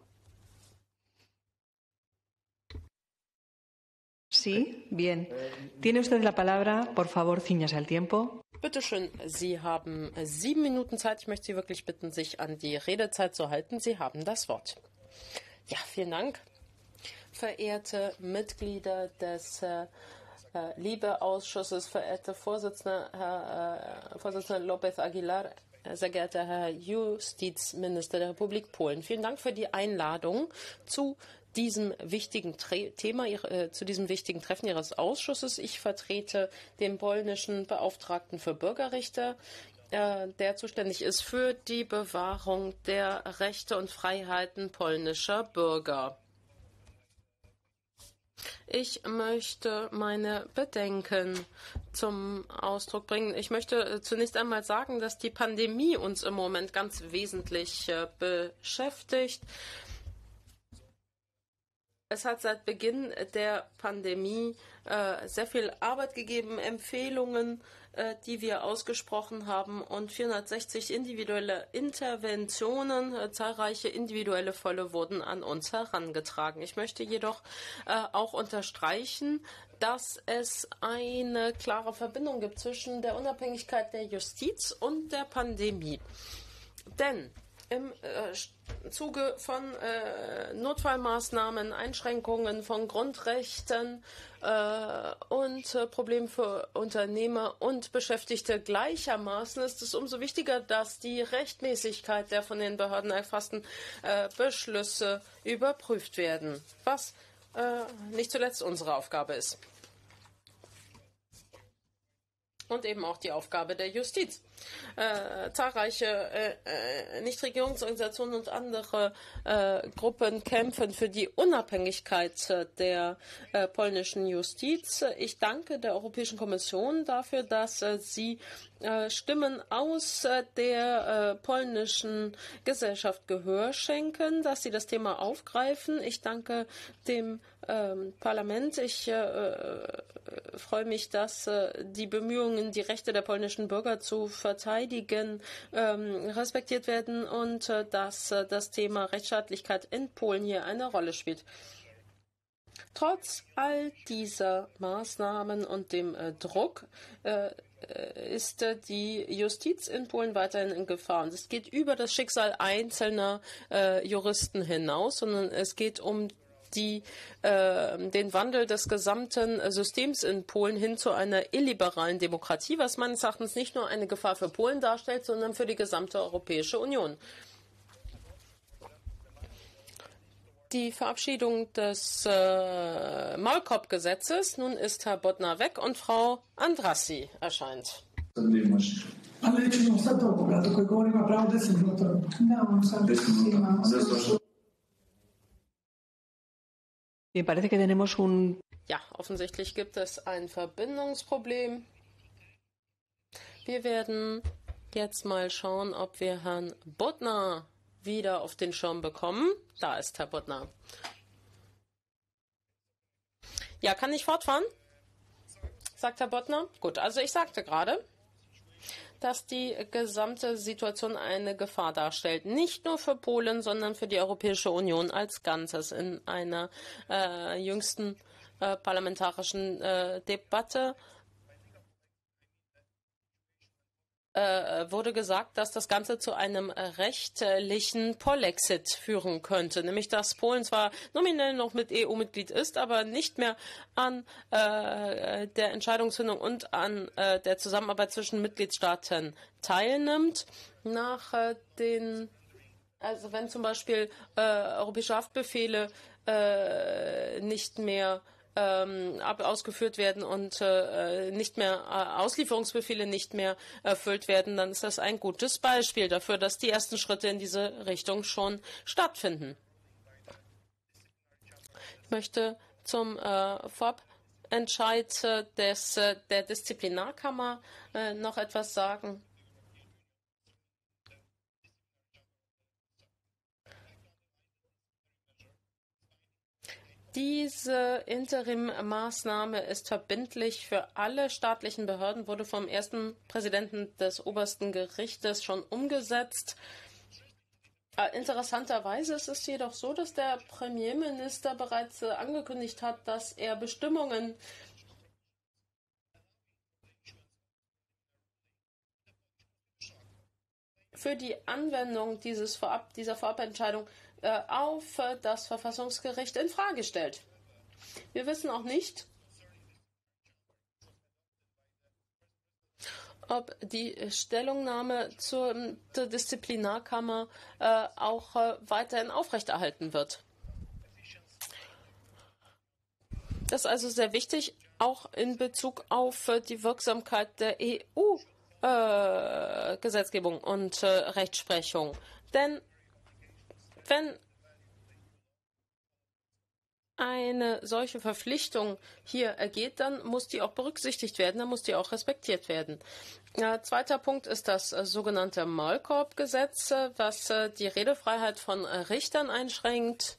Sí, bien. Tiene usted la palabra. Por favor, ciñase al tiempo. Bitte schön, Sie haben 7 Minuten Zeit. Ich möchte Sie wirklich bitten, sich an die Redezeit zu halten. Sie haben das Wort. Ja, vielen Dank. Verehrte Mitglieder des LIBE-Ausschusses, verehrte Vorsitzender, Herr Vorsitzender López Aguilar, sehr geehrter Herr Justizminister der Republik Polen, vielen Dank für die Einladung zu diesem wichtigen Thema, zu diesem wichtigen Treffen Ihres Ausschusses. Ich vertrete den polnischen Beauftragten für Bürgerrechte, der zuständig ist für die Bewahrung der Rechte und Freiheiten polnischer Bürger. Ich möchte meine Bedenken zum Ausdruck bringen. Ich möchte zunächst einmal sagen, dass die Pandemie uns im Moment ganz wesentlich beschäftigt. Es hat seit Beginn der Pandemie sehr viel Arbeit gegeben, Empfehlungen, die wir ausgesprochen haben und 460 individuelle Interventionen, zahlreiche individuelle Fälle wurden an uns herangetragen. Ich möchte jedoch auch unterstreichen, dass es eine klare Verbindung gibt zwischen der Unabhängigkeit der Justiz und der Pandemie. Denn im Zuge von Notfallmaßnahmen, Einschränkungen von Grundrechten und Problemen für Unternehmer und Beschäftigte gleichermaßen ist es umso wichtiger, dass die Rechtmäßigkeit der von den Behörden erfassten Beschlüsse überprüft werden, was nicht zuletzt unsere Aufgabe ist. Und eben auch die Aufgabe der Justiz. Zahlreiche Nichtregierungsorganisationen und andere Gruppen kämpfen für die Unabhängigkeit der polnischen Justiz. Ich danke der Europäischen Kommission dafür, dass sie Stimmen aus der polnischen Gesellschaft Gehör schenken, dass sie das Thema aufgreifen. Ich danke dem Parlament. Ich freue mich, dass die Bemühungen, die Rechte der polnischen Bürger zu verteidigen, respektiert werden und dass das Thema Rechtsstaatlichkeit in Polen hier eine Rolle spielt. Trotz all dieser Maßnahmen und dem Druck ist die Justiz in Polen weiterhin in Gefahr. Und es geht über das Schicksal einzelner Juristen hinaus, sondern es geht um den Wandel des gesamten Systems in Polen hin zu einer illiberalen Demokratie, was meines Erachtens nicht nur eine Gefahr für Polen darstellt, sondern für die gesamte Europäische Union. Die Verabschiedung des Maulkorbgesetzes. Nun ist Herr Bodnar weg und Frau Andrassy erscheint. Ja, offensichtlich gibt es ein Verbindungsproblem. Wir werden jetzt mal schauen, ob wir Herrn Bodnar wieder auf den Schirm bekommen. Da ist Herr Bodnar. Ja, kann ich fortfahren? Sagt Herr Bodnar. Gut, also ich sagte gerade, dass die gesamte Situation eine Gefahr darstellt. Nicht nur für Polen, sondern für die Europäische Union als Ganzes. In einer jüngsten parlamentarischen Debatte wurde gesagt, dass das Ganze zu einem rechtlichen Polexit führen könnte, nämlich dass Polen zwar nominell noch mit EU-Mitglied ist, aber nicht mehr an der Entscheidungsfindung und an der Zusammenarbeit zwischen Mitgliedstaaten teilnimmt. Also wenn zum Beispiel europäische Haftbefehle nicht mehr ausgeführt werden und nicht mehr Auslieferungsbefehle nicht mehr erfüllt werden, dann ist das ein gutes Beispiel dafür, dass die ersten Schritte in diese Richtung schon stattfinden. Ich möchte zum Vorabentscheid der Disziplinarkammer noch etwas sagen. Diese Interimmaßnahme ist verbindlich für alle staatlichen Behörden, wurde vom ersten Präsidenten des obersten Gerichtes schon umgesetzt. Interessanterweise ist es jedoch so, dass der Premierminister bereits angekündigt hat, dass er Bestimmungen für die Anwendung dieser Vorabentscheidung auf das Verfassungsgericht in Frage stellt. Wir wissen auch nicht, ob die Stellungnahme zur Disziplinarkammer auch weiterhin aufrechterhalten wird. Das ist also sehr wichtig, auch in Bezug auf die Wirksamkeit der EU-Gesetzgebung und Rechtsprechung. Denn wenn eine solche Verpflichtung hier ergeht, dann muss die auch berücksichtigt werden, dann muss die auch respektiert werden. Zweiter Punkt ist das sogenannte Maulkorbgesetz, was die Redefreiheit von Richtern einschränkt,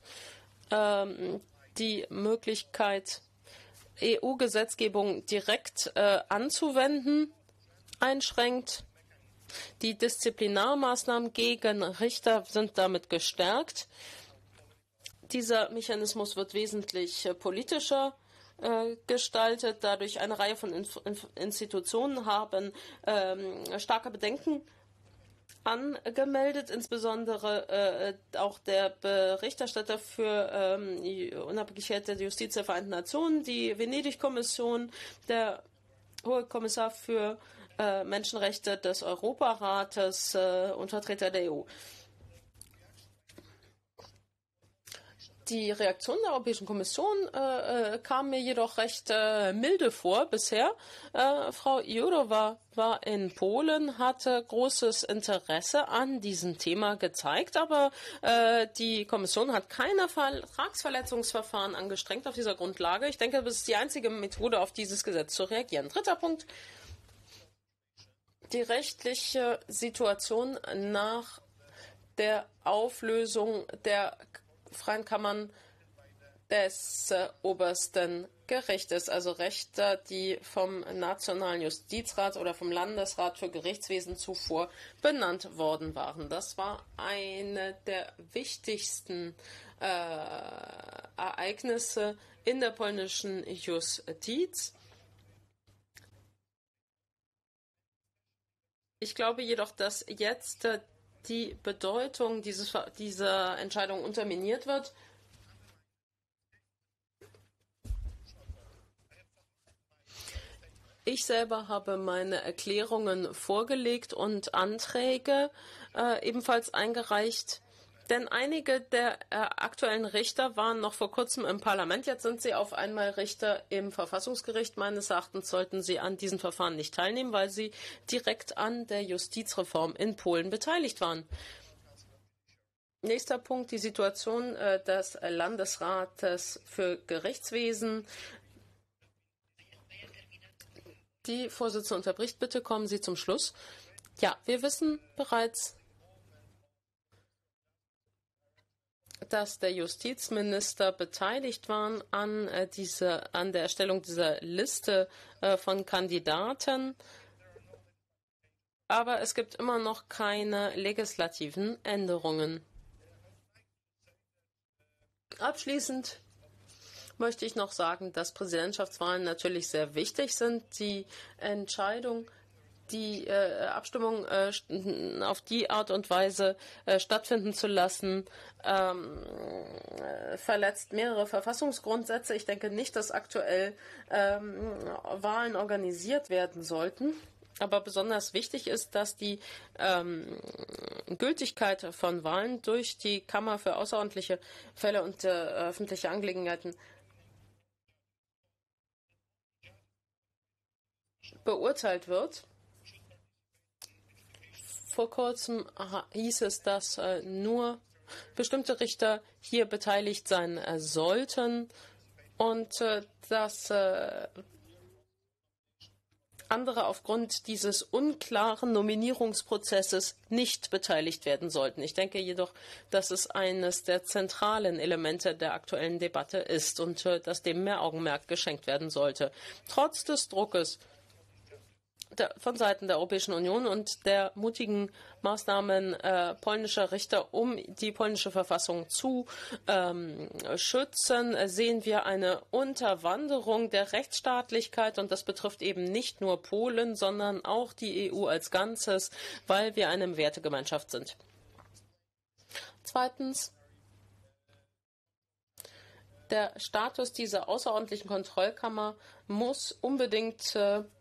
die Möglichkeit, EU-Gesetzgebung direkt anzuwenden, einschränkt. Die Disziplinarmaßnahmen gegen Richter sind damit gestärkt. Dieser Mechanismus wird wesentlich politischer gestaltet. Dadurch eine Reihe von Institutionen haben starke Bedenken angemeldet, insbesondere auch der Berichterstatter für die Unabhängigkeit der Justiz der Vereinten Nationen, die Venedig-Kommission, der Hohe Kommissar für Menschenrechte des Europarates und Vertreter der EU. Die Reaktion der Europäischen Kommission kam mir jedoch recht milde vor bisher. Frau Jourová war in Polen, hatte großes Interesse an diesem Thema gezeigt, aber die Kommission hat keine Vertragsverletzungsverfahren angestrengt auf dieser Grundlage. Ich denke, das ist die einzige Methode, auf dieses Gesetz zu reagieren. Dritter Punkt. Die rechtliche Situation nach der Auflösung der freien Kammern des obersten Gerichtes, also Richter, die vom Nationalen Justizrat oder vom Landesrat für Gerichtswesen zuvor benannt worden waren. Das war eine der wichtigsten Ereignisse in der polnischen Justiz. Ich glaube jedoch, dass jetzt die Bedeutung dieser Entscheidung unterminiert wird. Ich selber habe meine Erklärungen vorgelegt und Anträge ebenfalls eingereicht. Denn einige der aktuellen Richter waren noch vor kurzem im Parlament. Jetzt sind sie auf einmal Richter im Verfassungsgericht. Meines Erachtens sollten sie an diesen Verfahren nicht teilnehmen, weil sie direkt an der Justizreform in Polen beteiligt waren. Nächster Punkt, die Situation des Landesrates für Gerichtswesen. Die Vorsitzende unterbricht. Bitte kommen Sie zum Schluss. Ja, wir wissen bereits, dass der Justizminister beteiligt waren an der Erstellung dieser Liste von Kandidaten. Aber es gibt immer noch keine legislativen Änderungen. Abschließend möchte ich noch sagen, dass Präsidentschaftswahlen natürlich sehr wichtig sind. Die Entscheidung, die Abstimmung auf die Art und Weise stattfinden zu lassen, verletzt mehrere Verfassungsgrundsätze. Ich denke nicht, dass aktuell Wahlen organisiert werden sollten. Aber besonders wichtig ist, dass die Gültigkeit von Wahlen durch die Kammer für außerordentliche Fälle und öffentliche Angelegenheiten beurteilt wird. Vor kurzem hieß es, dass nur bestimmte Richter hier beteiligt sein sollten und dass andere aufgrund dieses unklaren Nominierungsprozesses nicht beteiligt werden sollten. Ich denke jedoch, dass es eines der zentralen Elemente der aktuellen Debatte ist und dass dem mehr Augenmerk geschenkt werden sollte. Trotz des Druckes von Seiten der Europäischen Union und der mutigen Maßnahmen polnischer Richter, um die polnische Verfassung zu schützen, sehen wir eine Unterwanderung der Rechtsstaatlichkeit. Und das betrifft eben nicht nur Polen, sondern auch die EU als Ganzes, weil wir eine Wertegemeinschaft sind. Zweitens, der Status dieser außerordentlichen Kontrollkammer muss unbedingt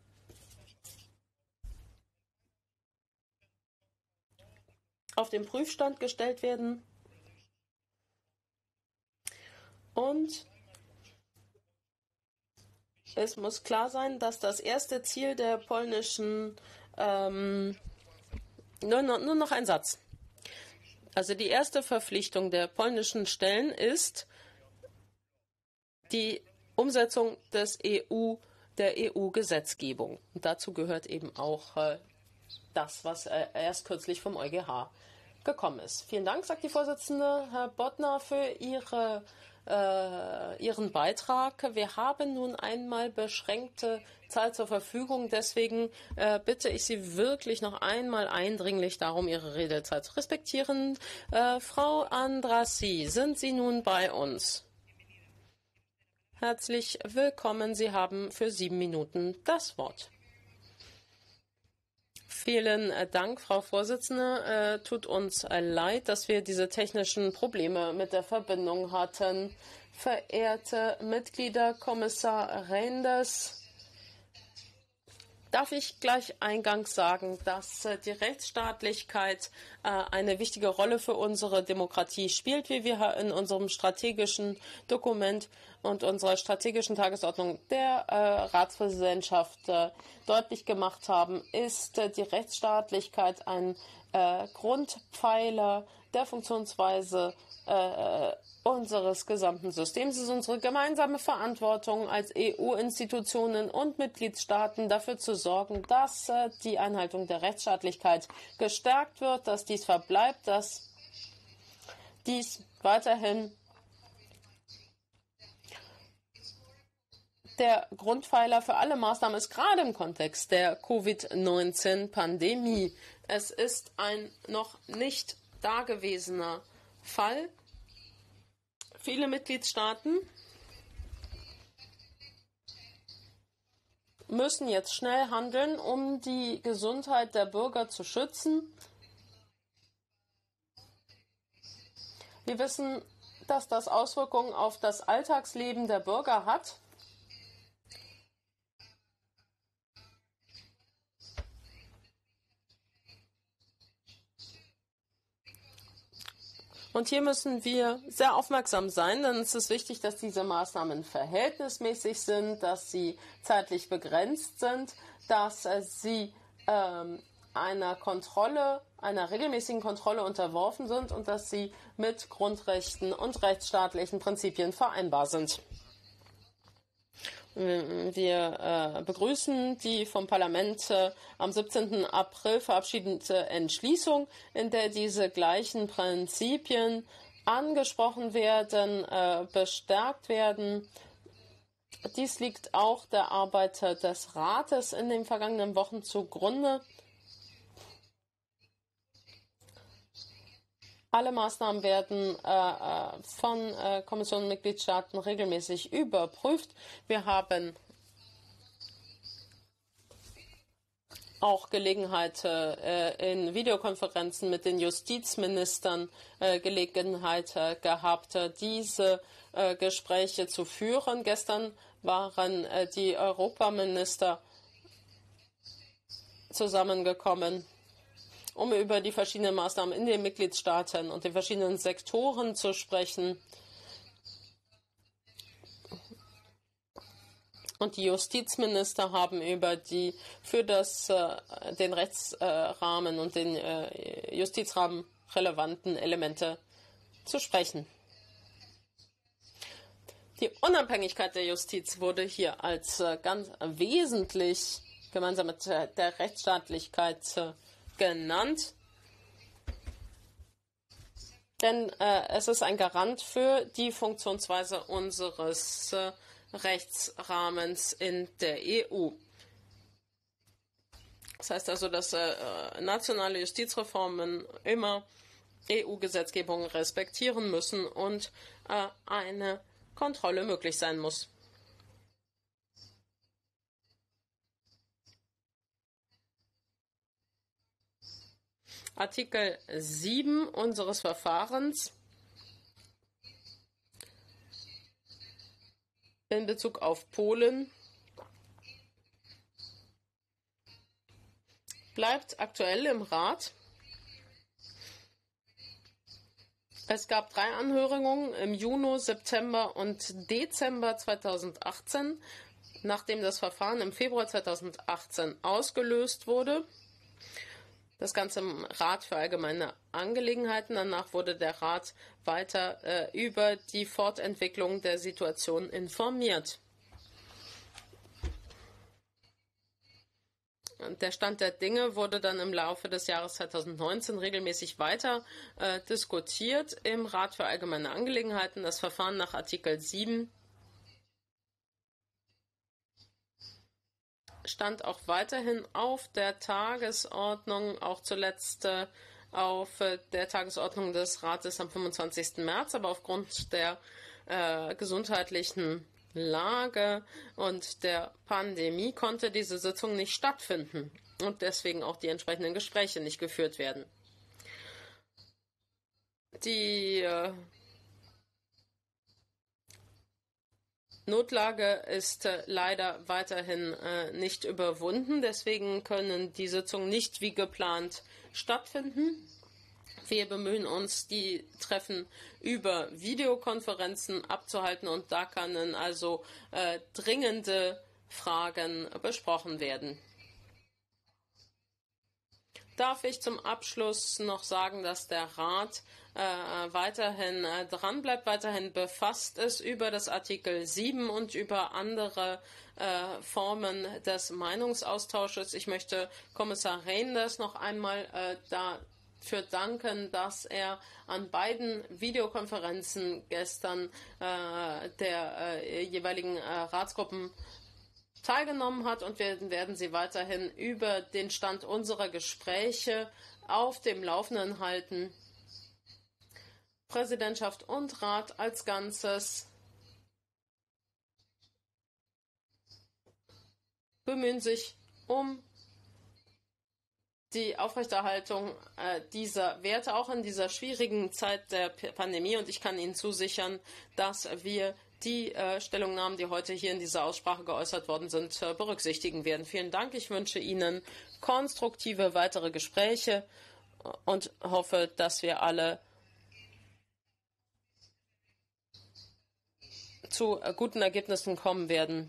auf den Prüfstand gestellt werden. Und es muss klar sein, dass das erste Ziel der polnischen nur noch ein Satz. Also die erste Verpflichtung der polnischen Stellen ist die Umsetzung der EU-Gesetzgebung. Und dazu gehört eben auch das, was erst kürzlich vom EuGH gekommen ist. Vielen Dank, sagt die Vorsitzende, Herr Bodnar, für Ihren Beitrag. Wir haben nun einmal beschränkte Zeit zur Verfügung. Deswegen bitte ich Sie wirklich noch einmal eindringlich darum, Ihre Redezeit zu respektieren. Frau Andrassy, sind Sie nun bei uns? Herzlich willkommen. Sie haben für 7 Minuten das Wort. Vielen Dank, Frau Vorsitzende. Tut uns leid, dass wir diese technischen Probleme mit der Verbindung hatten. Verehrte Mitglieder, Kommissar Reynders, darf ich gleich eingangs sagen, dass die Rechtsstaatlichkeit eine wichtige Rolle für unsere Demokratie spielt, wie wir in unserem strategischen Dokument und unserer strategischen Tagesordnung der Ratspräsidentschaft deutlich gemacht haben, ist die Rechtsstaatlichkeit ein Grundpfeiler der Funktionsweise unseres gesamten Systems. Es ist unsere gemeinsame Verantwortung als EU-Institutionen und Mitgliedstaaten dafür zu sorgen, dass die Einhaltung der Rechtsstaatlichkeit gestärkt wird, dass dies verbleibt, dass dies weiterhin der Grundpfeiler für alle Maßnahmen ist, gerade im Kontext der Covid-19-Pandemie. Es ist ein noch nicht dagewesener Fall. Viele Mitgliedstaaten müssen jetzt schnell handeln, um die Gesundheit der Bürger zu schützen. Wir wissen, dass das Auswirkungen auf das Alltagsleben der Bürger hat. Und hier müssen wir sehr aufmerksam sein, denn es ist wichtig, dass diese Maßnahmen verhältnismäßig sind, dass sie zeitlich begrenzt sind, dass sie einer regelmäßigen Kontrolle unterworfen sind und dass sie mit Grundrechten und rechtsstaatlichen Prinzipien vereinbar sind. Wir begrüßen die vom Parlament am 17. April verabschiedete Entschließung, in der diese gleichen Prinzipien angesprochen werden, bestärkt werden. Dies liegt auch der Arbeit des Rates in den vergangenen Wochen zugrunde. Alle Maßnahmen werden von Kommission und Mitgliedstaaten regelmäßig überprüft. Wir haben auch Gelegenheit in Videokonferenzen mit den Justizministern Gelegenheit gehabt, diese Gespräche zu führen. Gestern waren die Europaminister zusammengekommen, um über die verschiedenen Maßnahmen in den Mitgliedstaaten und den verschiedenen Sektoren zu sprechen. Und die Justizminister haben über die für den Rechtsrahmen und den Justizrahmen relevanten Elemente zu sprechen. Die Unabhängigkeit der Justiz wurde hier als ganz wesentlich gemeinsam mit der Rechtsstaatlichkeit genannt, denn es ist ein Garant für die Funktionsweise unseres Rechtsrahmens in der EU. Das heißt also, dass nationale Justizreformen immer EU-Gesetzgebung respektieren müssen und eine Kontrolle möglich sein muss. Artikel 7 unseres Verfahrens in Bezug auf Polen bleibt aktuell im Rat. Es gab 3 Anhörungen im Juni, September und Dezember 2018, nachdem das Verfahren im Februar 2018 ausgelöst wurde. Das Ganze im Rat für allgemeine Angelegenheiten. Danach wurde der Rat weiter über die Fortentwicklung der Situation informiert. Und der Stand der Dinge wurde dann im Laufe des Jahres 2019 regelmäßig weiter diskutiert im Rat für allgemeine Angelegenheiten. Das Verfahren nach Artikel 7 stand auch weiterhin auf der Tagesordnung, auch zuletzt auf der Tagesordnung des Rates am 25. März, aber aufgrund der gesundheitlichen Lage und der Pandemie konnte diese Sitzung nicht stattfinden und deswegen auch die entsprechenden Gespräche nicht geführt werden. Die Notlage ist leider weiterhin nicht überwunden, deswegen können die Sitzungen nicht wie geplant stattfinden. Wir bemühen uns, die Treffen über Videokonferenzen abzuhalten und da können also dringende Fragen besprochen werden. Darf ich zum Abschluss noch sagen, dass der Rat weiterhin dran bleibt, weiterhin befasst ist über das Artikel 7 und über andere Formen des Meinungsaustausches. Ich möchte Kommissar Reynders noch einmal dafür danken, dass er an beiden Videokonferenzen gestern der jeweiligen Ratsgruppen teilgenommen hat, und wir werden Sie weiterhin über den Stand unserer Gespräche auf dem Laufenden halten. Präsidentschaft und Rat als Ganzes bemühen sich um die Aufrechterhaltung dieser Werte, auch in dieser schwierigen Zeit der Pandemie. Und ich kann Ihnen zusichern, dass wir die Stellungnahmen, die heute hier in dieser Aussprache geäußert worden sind, berücksichtigen werden. Vielen Dank. Ich wünsche Ihnen konstruktive weitere Gespräche und hoffe, dass wir alle zu guten Ergebnissen kommen werden.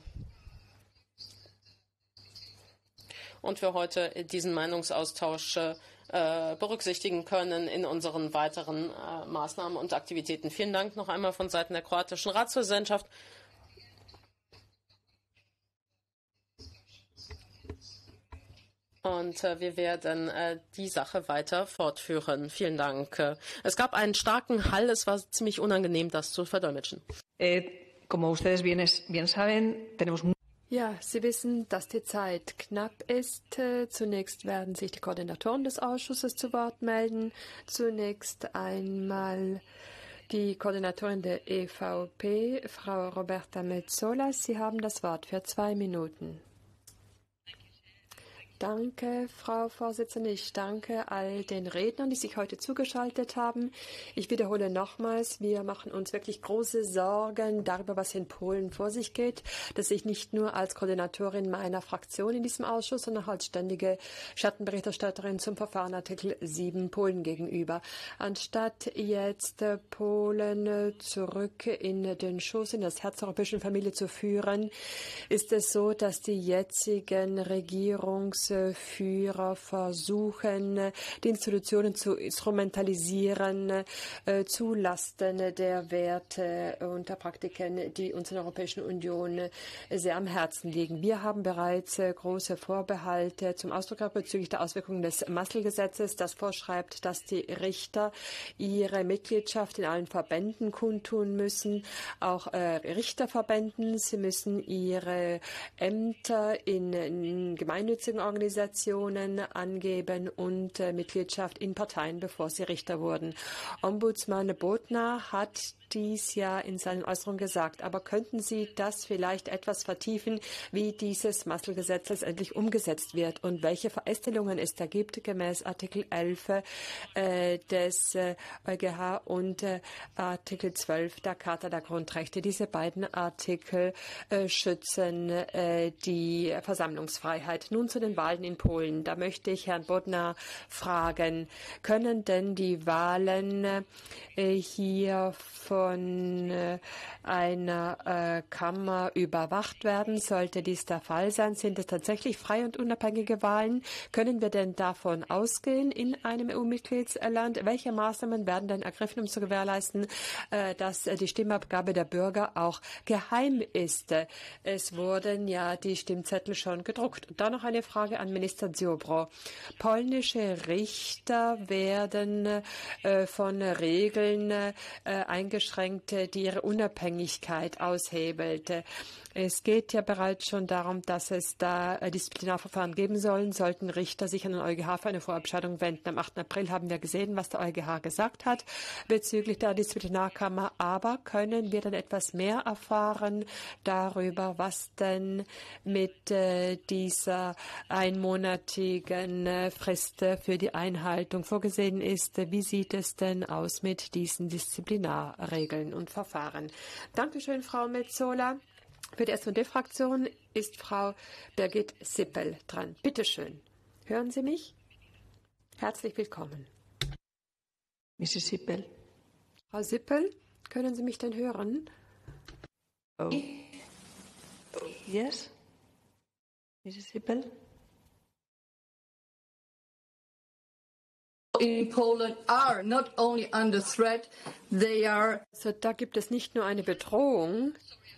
Und wir heute diesen Meinungsaustausch berücksichtigen können in unseren weiteren Maßnahmen und Aktivitäten. Vielen Dank noch einmal von Seiten der kroatischen Ratspräsidentschaft. Und wir werden die Sache weiter fortführen. Vielen Dank. Es gab einen starken Hall. Es war ziemlich unangenehm, das zu verdolmetschen. Como ustedes bien saben, tenemos Ja, Sie wissen, dass die Zeit knapp ist. Zunächst werden sich die Koordinatoren des Ausschusses zu Wort melden. Zunächst einmal die Koordinatorin der EVP, Frau Roberta Metsola. Sie haben das Wort für 2 Minuten. Danke, Frau Vorsitzende. Ich danke all den Rednern, die sich heute zugeschaltet haben. Ich wiederhole nochmals, wir machen uns wirklich große Sorgen darüber, was in Polen vor sich geht, dass ich nicht nur als Koordinatorin meiner Fraktion in diesem Ausschuss, sondern als ständige Schattenberichterstatterin zum Verfahren Artikel 7 Polen gegenüber. Anstatt jetzt Polen zurück in den Schoß, in das Herz der europäischen Familie zu führen, ist es so, dass die jetzigen Regierungsführer versuchen, die Institutionen zu instrumentalisieren zu Lasten der Werte und der Praktiken, die uns in der Europäischen Union sehr am Herzen liegen. Wir haben bereits große Vorbehalte zum Ausdruck gebracht bezüglich der Auswirkungen des Masselgesetzes, das vorschreibt, dass die Richter ihre Mitgliedschaft in allen Verbänden kundtun müssen, auch Richterverbänden. Sie müssen ihre Ämter in gemeinnützigen Organisationen angeben und Mitgliedschaft in Parteien, bevor sie Richter wurden. Ombudsmann Bodnar hat dies ja in seinen Äußerungen gesagt. Aber könnten Sie das vielleicht etwas vertiefen, wie dieses Masselgesetz letztendlich umgesetzt wird und welche Verästelungen es da gibt, gemäß Artikel 11 des EuGH und Artikel 12 der Charta der Grundrechte. Diese beiden Artikel schützen die Versammlungsfreiheit. Nun zu den Wahlen in Polen. Da möchte ich Herrn Bodnar fragen, können denn die Wahlen hier von einer Kammer überwacht werden? Sollte dies der Fall sein, sind es tatsächlich freie und unabhängige Wahlen? Können wir denn davon ausgehen in einem EU-Mitgliedsland? Welche Maßnahmen werden denn ergriffen, um zu gewährleisten, dass die Stimmabgabe der Bürger auch geheim ist? Es wurden ja die Stimmzettel schon gedruckt. Und dann noch eine Frage an Minister Ziobro. Polnische Richter werden von Regeln eingeschränkt, die ihre Unabhängigkeit aushebelt. Es geht ja bereits schon darum, dass es da Disziplinarverfahren geben sollen. Sollten Richter sich an den EuGH für eine Vorabscheidung wenden. Am 8. April haben wir gesehen, was der EuGH gesagt hat bezüglich der Disziplinarkammer. Aber können wir dann etwas mehr erfahren darüber, was denn mit dieser einmonatigen Frist für die Einhaltung vorgesehen ist? Wie sieht es denn aus mit diesen Disziplinarregeln und Verfahren? Dankeschön, Frau Metsola. Für die SD&D-Fraktion ist Frau Birgit Sippel dran. Bitte schön. Hören Sie mich? Herzlich willkommen. Mrs. Sippel. Frau Sippel, können Sie mich denn hören? Oh. Yes. Mrs. Sippel. In Poland are not only under threat, they are. Also da gibt es nicht nur eine Bedrohung.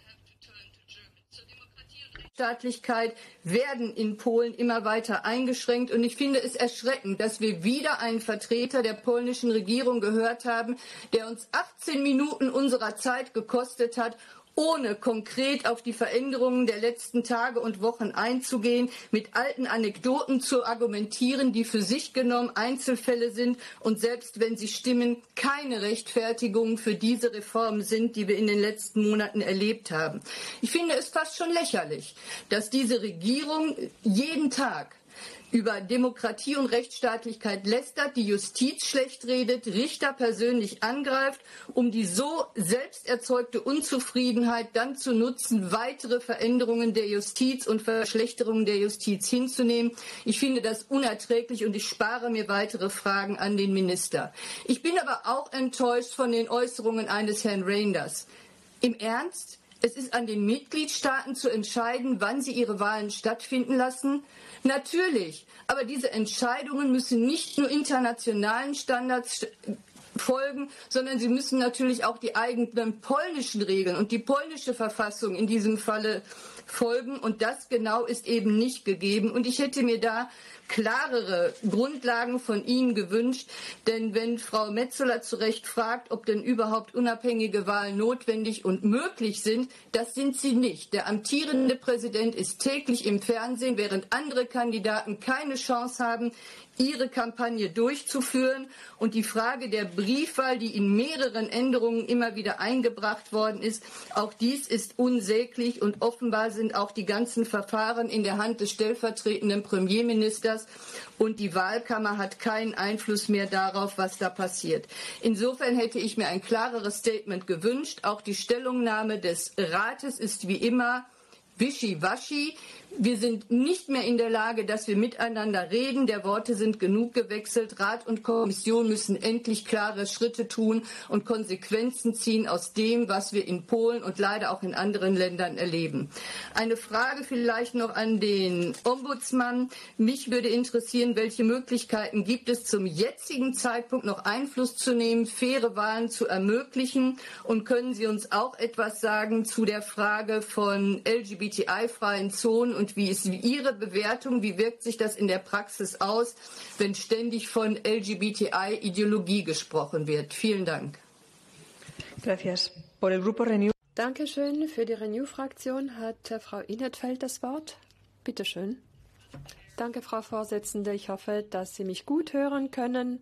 Rechtsstaatlichkeit werden in Polen immer weiter eingeschränkt. Und ich finde es erschreckend, dass wir wieder einen Vertreter der polnischen Regierung gehört haben, der uns 18 Minuten unserer Zeit gekostet hat, ohne konkret auf die Veränderungen der letzten Tage und Wochen einzugehen, mit alten Anekdoten zu argumentieren, die für sich genommen Einzelfälle sind und selbst wenn sie stimmen, keine Rechtfertigung für diese Reformen sind, die wir in den letzten Monaten erlebt haben. Ich finde es fast schon lächerlich, dass diese Regierung jeden Tag über Demokratie und Rechtsstaatlichkeit lästert, die Justiz schlecht redet, Richter persönlich angreift, um die so selbst erzeugte Unzufriedenheit dann zu nutzen, weitere Veränderungen der Justiz und Verschlechterungen der Justiz hinzunehmen. Ich finde das unerträglich und ich spare mir weitere Fragen an den Minister. Ich bin aber auch enttäuscht von den Äußerungen eines Herrn Reinders. Im Ernst? Es ist an den Mitgliedstaaten zu entscheiden, wann sie ihre Wahlen stattfinden lassen. Natürlich, aber diese Entscheidungen müssen nicht nur internationalen Standards folgen, sondern sie müssen natürlich auch die eigenen polnischen Regeln und die polnische Verfassung in diesem Falle folgen. Und das genau ist eben nicht gegeben. Und ich hätte mir da klarere Grundlagen von Ihnen gewünscht, denn wenn Frau Metsola zu Recht fragt, ob denn überhaupt unabhängige Wahlen notwendig und möglich sind, das sind sie nicht. Der amtierende Präsident ist täglich im Fernsehen, während andere Kandidaten keine Chance haben, ihre Kampagne durchzuführen. Und die Frage der Briefwahl, die in mehreren Änderungen immer wieder eingebracht worden ist, auch dies ist unsäglich und offenbar sind auch die ganzen Verfahren in der Hand des stellvertretenden Premierministers und die Wahlkammer hat keinen Einfluss mehr darauf, was da passiert. Insofern hätte ich mir ein klareres Statement gewünscht. Auch die Stellungnahme des Rates ist wie immer wischiwaschi. Wir sind nicht mehr in der Lage, dass wir miteinander reden. Der Worte sind genug gewechselt. Rat und Kommission müssen endlich klare Schritte tun und Konsequenzen ziehen aus dem, was wir in Polen und leider auch in anderen Ländern erleben. Eine Frage vielleicht noch an den Ombudsmann. Mich würde interessieren, welche Möglichkeiten gibt es zum jetzigen Zeitpunkt noch Einfluss zu nehmen, faire Wahlen zu ermöglichen? Und können Sie uns auch etwas sagen zu der Frage von LGBTI-freien Zonen und wie ist Ihre Bewertung? Wie wirkt sich das in der Praxis aus, wenn ständig von LGBTI-Ideologie gesprochen wird? Vielen Dank. Gracias. Por el Grupo Renew. Dankeschön. Für die Renew-Fraktion hat Frau Inhetfeld das Wort. Bitte schön. Danke, Frau Vorsitzende. Ich hoffe, dass Sie mich gut hören können.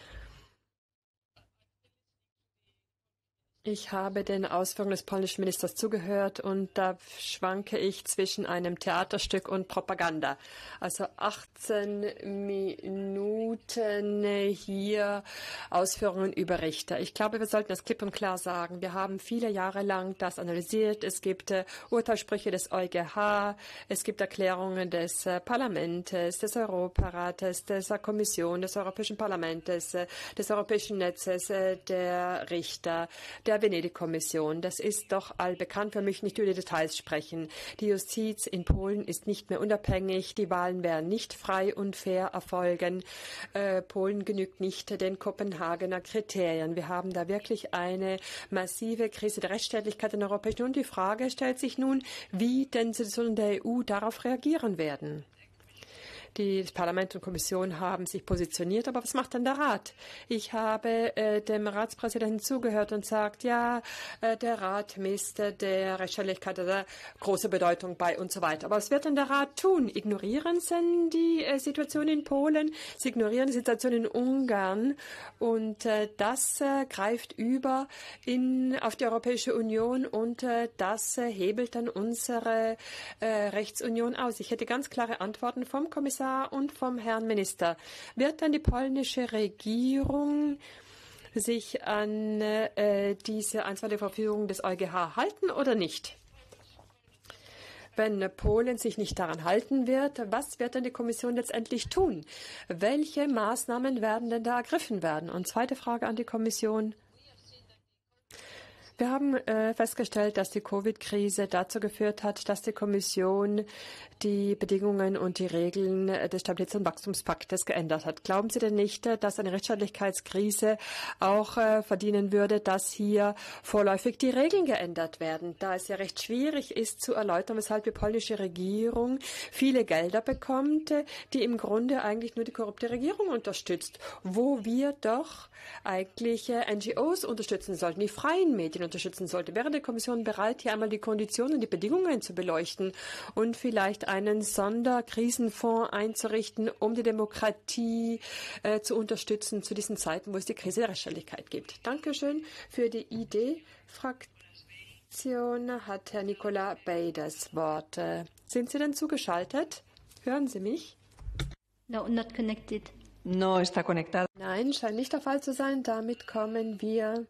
Ich habe den Ausführungen des polnischen Ministers zugehört und da schwanke ich zwischen einem Theaterstück und Propaganda. Also 18 Minuten hier Ausführungen über Richter. Ich glaube, wir sollten das klipp und klar sagen. Wir haben viele Jahre lang das analysiert. Es gibt Urteilssprüche des EuGH, es gibt Erklärungen des Parlaments, des Europarates, der Kommission, des Europäischen Parlaments, des Europäischen Netzes, der Richter, der Venedig-Kommission. Das ist doch allbekannt. Wir möchten nicht über die Details sprechen. Die Justiz in Polen ist nicht mehr unabhängig. Die Wahlen werden nicht frei und fair erfolgen. Polen genügt nicht den Kopenhagener Kriterien. Wir haben da wirklich eine massive Krise der Rechtsstaatlichkeit in der Europäischen Union. Die Frage stellt sich nun, wie die Institutionen der EU darauf reagieren werden. Das Parlament und die Kommission haben sich positioniert, aber was macht denn der Rat? Ich habe dem Ratspräsidenten zugehört und sagt, ja, der Rat misst der Rechtsstaatlichkeit große Bedeutung bei und so weiter. Aber was wird denn der Rat tun? Ignorieren Sie die Situation in Polen? Sie ignorieren die Situation in Ungarn und das greift über auf die Europäische Union und das hebelt dann unsere Rechtsunion aus. Ich hätte ganz klare Antworten vom Kommissar und vom Herrn Minister. Wird dann die polnische Regierung sich an diese einstweilige Verfügung des EuGH halten oder nicht? Wenn Polen sich nicht daran halten wird, was wird denn die Kommission letztendlich tun? Welche Maßnahmen werden denn da ergriffen werden? Und zweite Frage an die Kommission. Wir haben festgestellt, dass die Covid-Krise dazu geführt hat, dass die Kommission die Bedingungen und die Regeln des Stabilitäts- und Wachstumspaktes geändert hat. Glauben Sie denn nicht, dass eine Rechtsstaatlichkeitskrise auch verdienen würde, dass hier vorläufig die Regeln geändert werden, da es ja recht schwierig ist zu erläutern, weshalb die polnische Regierung viele Gelder bekommt, die im Grunde eigentlich nur die korrupte Regierung unterstützt, wo wir doch eigentlich NGOs unterstützen sollten, die freien Medien unterstützen sollten. Wäre die Kommission bereit, hier einmal die Konditionen, die Bedingungen zu beleuchten und vielleicht einen Sonderkrisenfonds einzurichten, um die Demokratie zu unterstützen zu diesen Zeiten, wo es die Krise der Rechtsstaatlichkeit gibt? Dankeschön. Für die ID-Fraktion hat Herr Nicola Bay das Wort. Sind Sie denn zugeschaltet? Hören Sie mich? No, not connected. No está conectado. Nein, scheint nicht der Fall zu sein. Damit kommen wir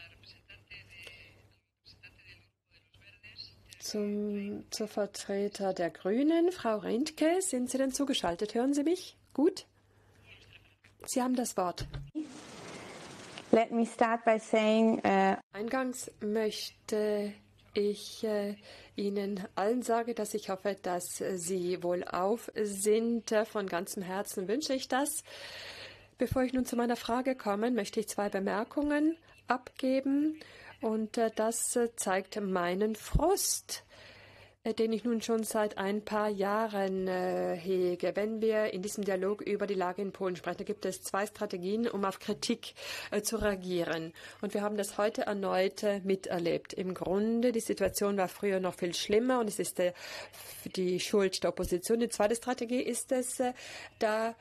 zur Vertreter der Grünen. Frau Reintke, sind Sie denn zugeschaltet? Hören Sie mich? Gut? Sie haben das Wort. Let me start by saying, Eingangs möchte ich Ihnen allen sage, dass ich hoffe, dass Sie wohlauf sind. Von ganzem Herzen wünsche ich das. Bevor ich nun zu meiner Frage komme, möchte ich 2 Bemerkungen abgeben. Und das zeigt meinen Frust, den ich nun schon seit ein paar Jahren hege. Wenn wir in diesem Dialog über die Lage in Polen sprechen, da gibt es 2 Strategien, um auf Kritik zu reagieren. Und wir haben das heute erneut miterlebt. Im Grunde, die Situation war früher noch viel schlimmer und es ist die Schuld der Opposition. Die zweite Strategie ist es, da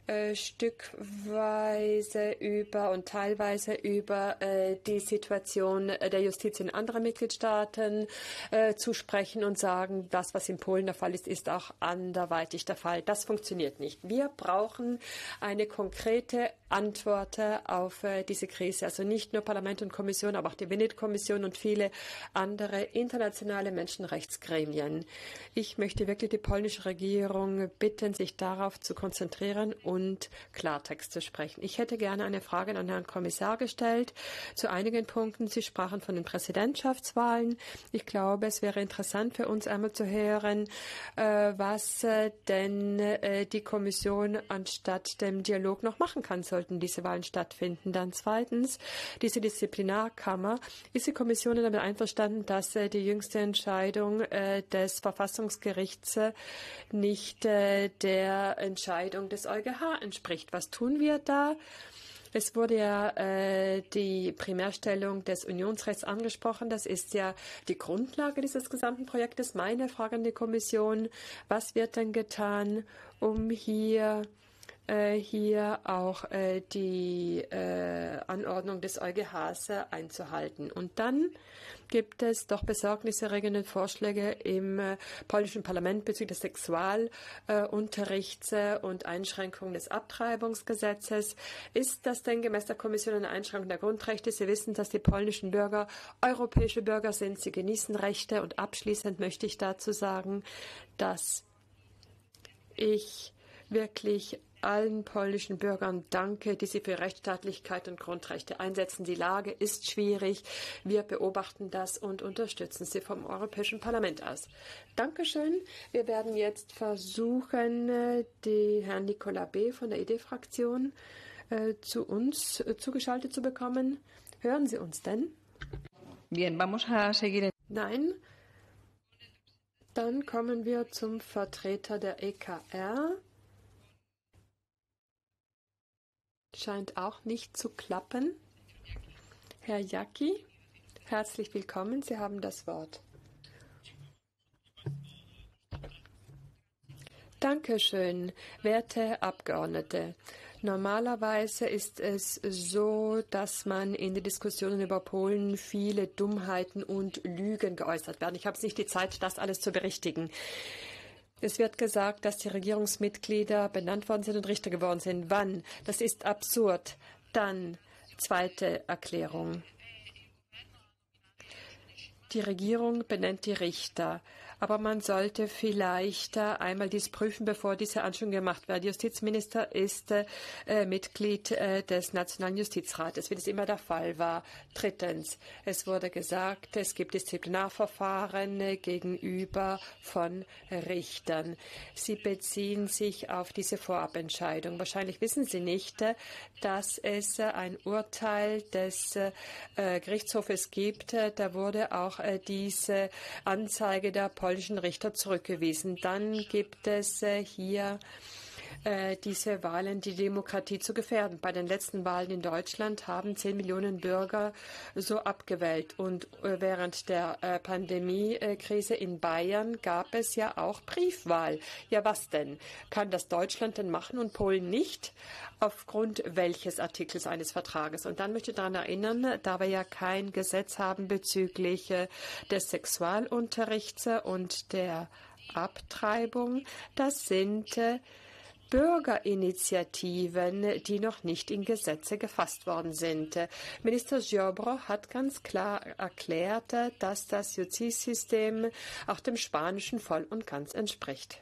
stückweise über und teilweise über die Situation der Justiz in anderen Mitgliedstaaten zu sprechen und sagen, das, was in Polen der Fall ist, ist auch anderweitig der Fall. Das funktioniert nicht. Wir brauchen eine konkrete Antwort auf diese Krise. Also nicht nur Parlament und Kommission, aber auch die Venedig-Kommission und viele andere internationale Menschenrechtsgremien. Ich möchte wirklich die polnische Regierung bitten, sich darauf zu konzentrieren und Klartext zu sprechen. Ich hätte gerne eine Frage an Herrn Kommissar gestellt zu einigen Punkten. Sie sprachen von den Präsidentschaftswahlen. Ich glaube, es wäre interessant für uns einmal zu hören, was denn die Kommission anstatt dem Dialog noch machen kann, sollten diese Wahlen stattfinden. Dann zweitens, diese Disziplinarkammer. Ist die Kommission damit einverstanden, dass die jüngste Entscheidung des Verfassungsgerichts nicht der Entscheidung des EuGH entspricht? Was tun wir da? Es wurde ja die Primärstellung des Unionsrechts angesprochen. Das ist ja die Grundlage dieses gesamten Projektes. Meine Frage an die Kommission, was wird denn getan, um hier auch die Anordnung des EuGHs einzuhalten? Und dann gibt es doch besorgniserregende Vorschläge im polnischen Parlament bezüglich des Sexualunterrichts und Einschränkung des Abtreibungsgesetzes. Ist das denn gemäß der Kommission eine Einschränkung der Grundrechte? Sie wissen, dass die polnischen Bürger europäische Bürger sind. Sie genießen Rechte. Und abschließend möchte ich dazu sagen, dass ich wirklich allen polnischen Bürgern danke, die sich für Rechtsstaatlichkeit und Grundrechte einsetzen. Die Lage ist schwierig. Wir beobachten das und unterstützen sie vom Europäischen Parlament aus. Dankeschön. Wir werden jetzt versuchen, den Herrn Nicolas B. von der ID-Fraktion zu uns zugeschaltet zu bekommen. Hören Sie uns denn? Bien, vamos a seguir. Nein? Dann kommen wir zum Vertreter der EKR. Scheint auch nicht zu klappen. Herr Jaki, herzlich willkommen. Sie haben das Wort. Dankeschön, werte Abgeordnete. Normalerweise ist es so, dass man in den Diskussionen über Polen viele Dummheiten und Lügen geäußert werden. Ich habe nicht die Zeit, das alles zu berichtigen. Es wird gesagt, dass die Regierungsmitglieder benannt worden sind und Richter geworden sind. Wann? Das ist absurd. Dann zweite Erklärung. Die Regierung benennt die Richter. Aber man sollte vielleicht einmal dies prüfen, bevor diese Anschuldigung gemacht wird. Der Justizminister ist Mitglied des Nationalen Justizrates, wie das immer der Fall war. Drittens, es wurde gesagt, es gibt Disziplinarverfahren gegenüber von Richtern. Sie beziehen sich auf diese Vorabentscheidung. Wahrscheinlich wissen Sie nicht, dass es ein Urteil des Gerichtshofes gibt. Da wurde auch diese Anzeige der polnischen Richter zurückgewiesen. Dann gibt es hier diese Wahlen, die Demokratie zu gefährden. Bei den letzten Wahlen in Deutschland haben 10 Millionen Bürger so abgewählt. Und während der Pandemiekrise in Bayern gab es ja auch Briefwahl. Ja, was denn? Kann das Deutschland denn machen und Polen nicht? Aufgrund welches Artikels eines Vertrages? Und dann möchte ich daran erinnern, da wir ja kein Gesetz haben bezüglich des Sexualunterrichts und der Abtreibung, das sind Bürgerinitiativen, die noch nicht in Gesetze gefasst worden sind. Minister Ziobro hat ganz klar erklärt, dass das Justizsystem auch dem spanischen voll und ganz entspricht.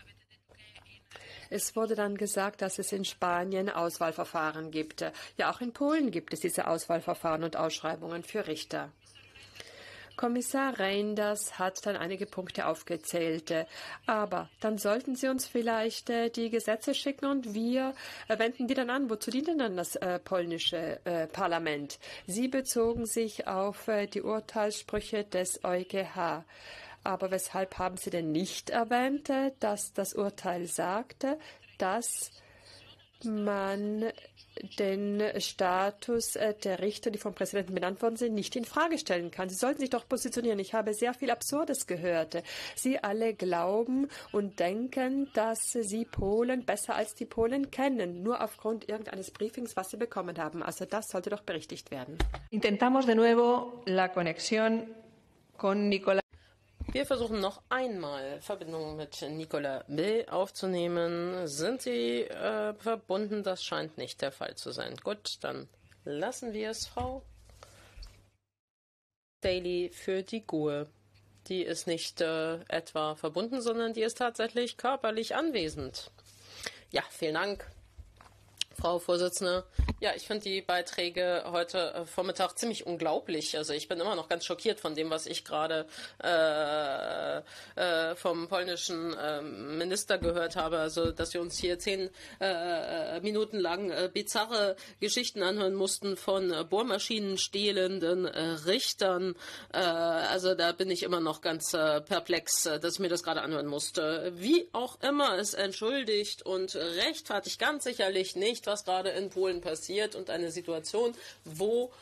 Es wurde dann gesagt, dass es in Spanien Auswahlverfahren gibt. Ja, auch in Polen gibt es diese Auswahlverfahren und Ausschreibungen für Richter. Kommissar Reynders hat dann einige Punkte aufgezählt. Aber dann sollten Sie uns vielleicht die Gesetze schicken und wir wenden die dann an. Wozu dient denn dann das polnische Parlament? Sie bezogen sich auf die Urteilssprüche des EuGH. Aber weshalb haben Sie denn nicht erwähnt, dass das Urteil sagte, dass man den Status der Richter, die vom Präsidenten benannt worden sind, nicht in Frage stellen kann? Sie sollten sich doch positionieren. Ich habe sehr viel Absurdes gehört. Sie alle glauben und denken, dass Sie Polen besser als die Polen kennen, nur aufgrund irgendeines Briefings, was Sie bekommen haben. Also das sollte doch berichtigt werden. Intentamos de nuevo la conexión con Nicolás. Wir versuchen noch einmal Verbindung mit Nicolas B. aufzunehmen. Sind Sie verbunden? Das scheint nicht der Fall zu sein. Gut, dann lassen wir es, Frau Daly, für die GUE. Die ist nicht etwa verbunden, sondern die ist tatsächlich körperlich anwesend. Ja, vielen Dank, Frau Vorsitzende. Ja, ich finde die Beiträge heute Vormittag ziemlich unglaublich. Also ich bin immer noch ganz schockiert von dem, was ich gerade vom polnischen Minister gehört habe. Also, dass wir uns hier 10 Minuten lang bizarre Geschichten anhören mussten von Bohrmaschinen stehlenden Richtern. Also da bin ich immer noch ganz perplex, dass ich mir das gerade anhören musste. Wie auch immer, es entschuldigt und rechtfertigt ganz sicherlich nicht, was gerade in Polen passiert, und eine Situation, wo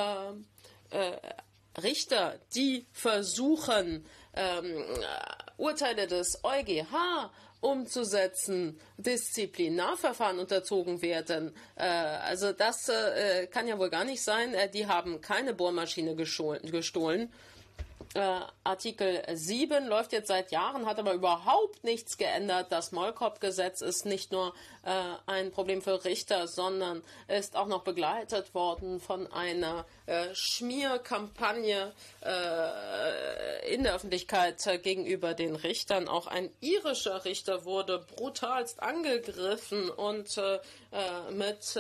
Richter, die versuchen, Urteile des EuGH umzusetzen, Disziplinarverfahren unterzogen werden. Also das kann ja wohl gar nicht sein. Die haben keine Bohrmaschine gestohlen. Artikel 7 läuft jetzt seit Jahren, hat aber überhaupt nichts geändert. Das Mollkop-Gesetz ist nicht nur ein Problem für Richter, sondern ist auch noch begleitet worden von einer Schmierkampagne in der Öffentlichkeit gegenüber den Richtern. Auch ein irischer Richter wurde brutalst angegriffen und mit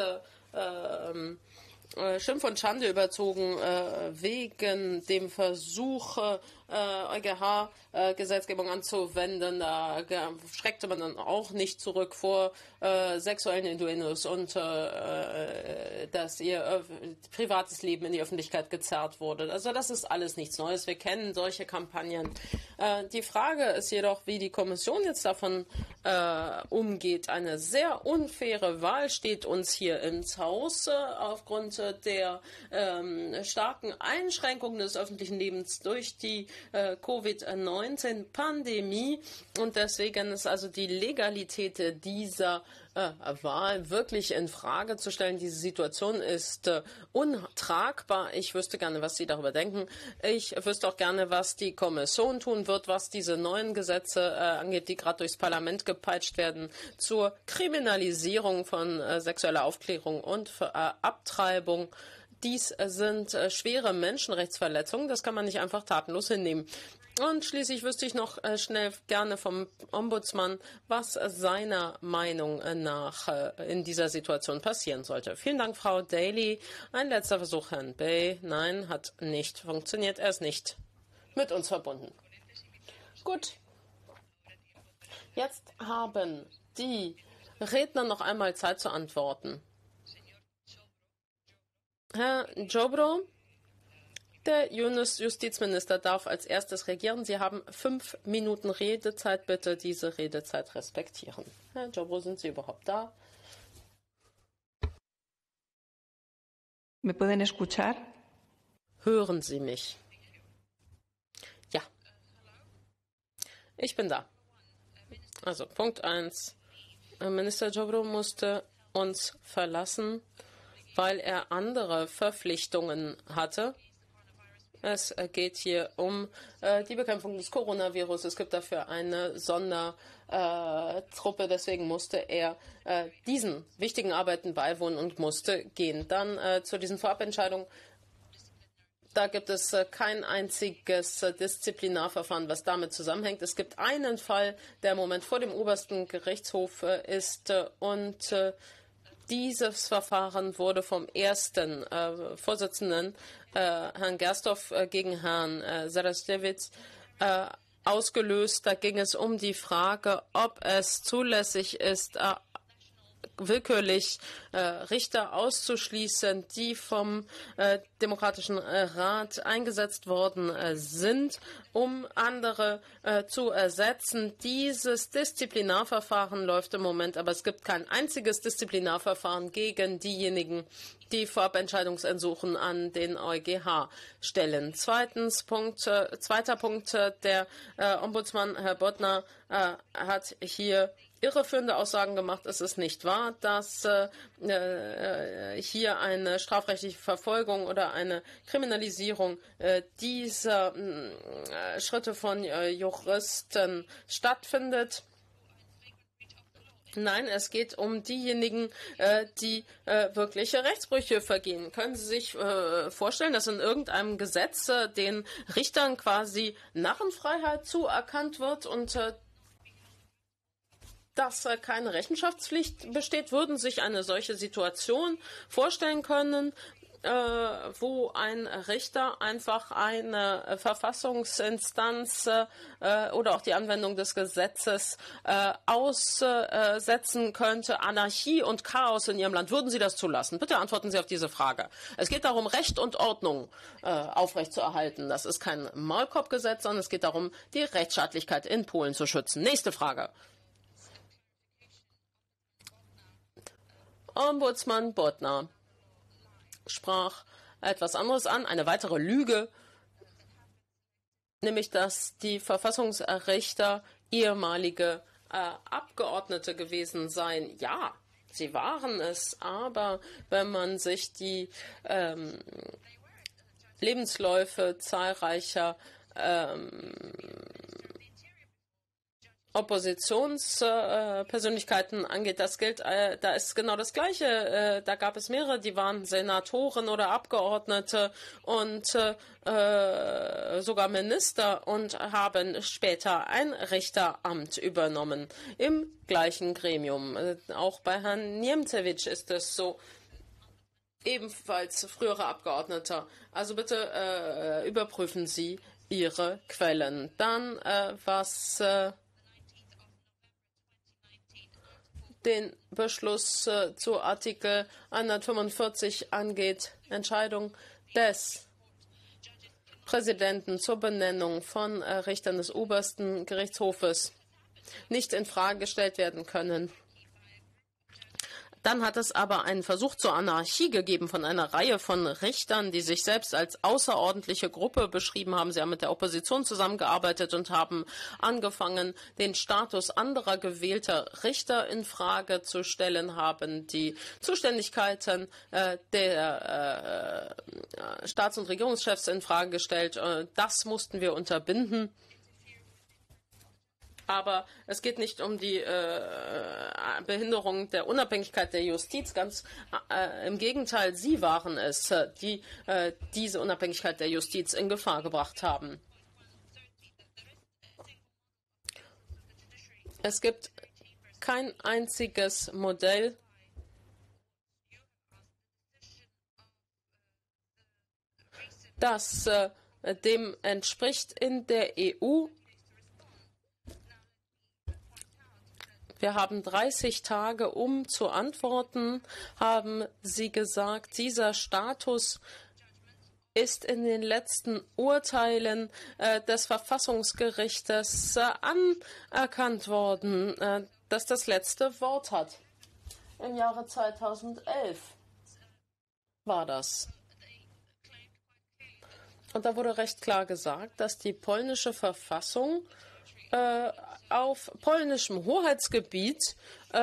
Schimpf und Schande überzogen wegen dem Versuch, EuGH-Gesetzgebung anzuwenden. Da schreckte man dann auch nicht zurück vor sexuellen Innuendos und dass ihr privates Leben in die Öffentlichkeit gezerrt wurde. Also das ist alles nichts Neues. Wir kennen solche Kampagnen. Die Frage ist jedoch, wie die Kommission jetzt davon umgeht. Eine sehr unfaire Wahl steht uns hier ins Haus aufgrund der starken Einschränkungen des öffentlichen Lebens durch die Covid-19-Pandemie. Und deswegen ist also die Legalität dieser Wahl wirklich in Frage zu stellen. Diese Situation ist untragbar. Ich wüsste gerne, was Sie darüber denken. Ich wüsste auch gerne, was die Kommission tun wird, was diese neuen Gesetze angeht, die gerade durchs Parlament gepeitscht werden, zur Kriminalisierung von sexueller Aufklärung und Abtreibung. Dies sind schwere Menschenrechtsverletzungen. Das kann man nicht einfach tatenlos hinnehmen. Und schließlich wüsste ich noch schnell gerne vom Ombudsmann, was seiner Meinung nach in dieser Situation passieren sollte. Vielen Dank, Frau Daly. Ein letzter Versuch, Herrn Bay. Nein, hat nicht funktioniert. Er ist nicht mit uns verbunden. Gut. Jetzt haben die Redner noch einmal Zeit zu antworten. Herr Jobro, der Justizminister darf als erstes regieren. Sie haben 5 Minuten Redezeit. Bitte diese Redezeit respektieren. Herr Jobro, sind Sie überhaupt da? ¿Me pueden escuchar? Hören Sie mich? Ja. Ich bin da. Also Punkt 1. Minister Jobro musste uns verlassen, weil er andere Verpflichtungen hatte. Es geht hier um die Bekämpfung des Coronavirus. Es gibt dafür eine Sondertruppe. Deswegen musste er diesen wichtigen Arbeiten beiwohnen und musste gehen. Dann zu diesen Vorabentscheidungen. Da gibt es kein einziges Disziplinarverfahren, was damit zusammenhängt. Es gibt einen Fall, der im Moment vor dem obersten Gerichtshof ist und Dieses Verfahren wurde vom ersten Vorsitzenden, Herrn Gersthoff, gegen Herrn Saraschewitsch ausgelöst. Da ging es um die Frage, ob es zulässig ist, willkürlich Richter auszuschließen, die vom Demokratischen Rat eingesetzt worden sind, um andere zu ersetzen. Dieses Disziplinarverfahren läuft im Moment, aber es gibt kein einziges Disziplinarverfahren gegen diejenigen, die Vorabentscheidungsersuchen an den EuGH stellen. Zweiter Punkt, der Ombudsmann Herr Bodnar hat hier irreführende Aussagen gemacht. Es ist nicht wahr, dass hier eine strafrechtliche Verfolgung oder eine Kriminalisierung dieser Schritte von Juristen stattfindet. Nein, es geht um diejenigen, die wirkliche Rechtsbrüche begehen. Können Sie sich vorstellen, dass in irgendeinem Gesetz den Richtern quasi Narrenfreiheit zuerkannt wird und dass keine Rechenschaftspflicht besteht? Würden Sie sich eine solche Situation vorstellen können, wo ein Richter einfach eine Verfassungsinstanz oder auch die Anwendung des Gesetzes aussetzen könnte? Anarchie und Chaos in Ihrem Land, würden Sie das zulassen? Bitte antworten Sie auf diese Frage. Es geht darum, Recht und Ordnung aufrechtzuerhalten. Das ist kein Maulkorbgesetz, sondern es geht darum, die Rechtsstaatlichkeit in Polen zu schützen. Nächste Frage. Ombudsmann Bodnar sprach etwas anderes an, eine weitere Lüge, nämlich dass die Verfassungsrichter ehemalige Abgeordnete gewesen seien. Ja, sie waren es, aber wenn man sich die Lebensläufe zahlreicher Oppositionspersönlichkeiten angeht, das gilt, da ist genau das Gleiche. Da gab es mehrere, die waren Senatoren oder Abgeordnete und sogar Minister und haben später ein Richteramt übernommen im gleichen Gremium. Auch bei Herrn Niemcewicz ist es so. Ebenfalls frühere Abgeordneter. Also bitte überprüfen Sie Ihre Quellen. Dann was den Beschluss zu Artikel 145 angeht, Entscheidung des Präsidenten zur Benennung von Richtern des obersten Gerichtshofes nicht in Frage gestellt werden können. Dann hat es aber einen Versuch zur Anarchie gegeben von einer Reihe von Richtern, die sich selbst als außerordentliche Gruppe beschrieben haben. Sie haben mit der Opposition zusammengearbeitet und haben angefangen, den Status anderer gewählter Richter in Frage zu stellen, haben die Zuständigkeiten der Staats- und Regierungschefs in Frage gestellt. Das mussten wir unterbinden. Aber es geht nicht um die Behinderung der Unabhängigkeit der Justiz. Ganz im Gegenteil, Sie waren es, die diese Unabhängigkeit der Justiz in Gefahr gebracht haben. Es gibt kein einziges Modell, das dem entspricht in der EU. Wir haben 30 Tage, um zu antworten, haben Sie gesagt. Dieser Status ist in den letzten Urteilen des Verfassungsgerichtes anerkannt worden, das das letzte Wort hat. Im Jahre 2011 war das. Und da wurde recht klar gesagt, dass die polnische Verfassung auf polnischem Hoheitsgebiet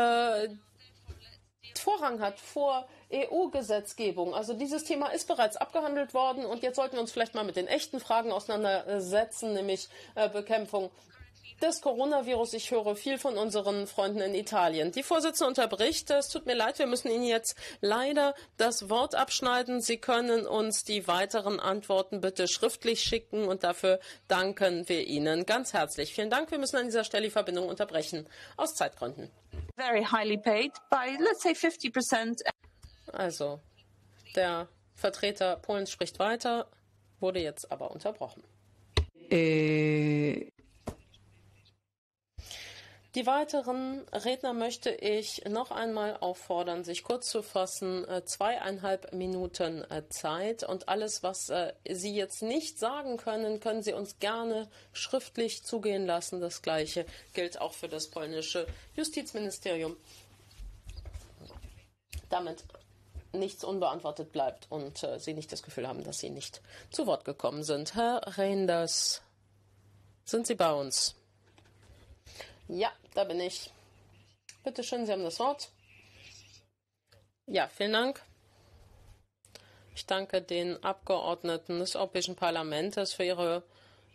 Vorrang hat vor EU-Gesetzgebung. Also dieses Thema ist bereits abgehandelt worden und jetzt sollten wir uns vielleicht mal mit den echten Fragen auseinandersetzen, nämlich Bekämpfung des Coronavirus. Ich höre viel von unseren Freunden in Italien. Die Vorsitzende unterbricht. Es tut mir leid, wir müssen Ihnen jetzt leider das Wort abschneiden. Sie können uns die weiteren Antworten bitte schriftlich schicken und dafür danken wir Ihnen ganz herzlich. Vielen Dank. Wir müssen an dieser Stelle die Verbindung unterbrechen, aus Zeitgründen. Very highly paid by, let's say, 50%. Also, der Vertreter Polens spricht weiter, wurde jetzt aber unterbrochen. Die weiteren Redner möchte ich noch einmal auffordern, sich kurz zu fassen. 2,5 Minuten Zeit. Und alles, was Sie jetzt nicht sagen können, können Sie uns gerne schriftlich zugehen lassen. Das Gleiche gilt auch für das polnische Justizministerium. Damit nichts unbeantwortet bleibt und Sie nicht das Gefühl haben, dass Sie nicht zu Wort gekommen sind. Herr Reinders, sind Sie bei uns? Ja, da bin ich. Bitte schön, Sie haben das Wort. Ja, vielen Dank. Ich danke den Abgeordneten des Europäischen Parlaments für ihre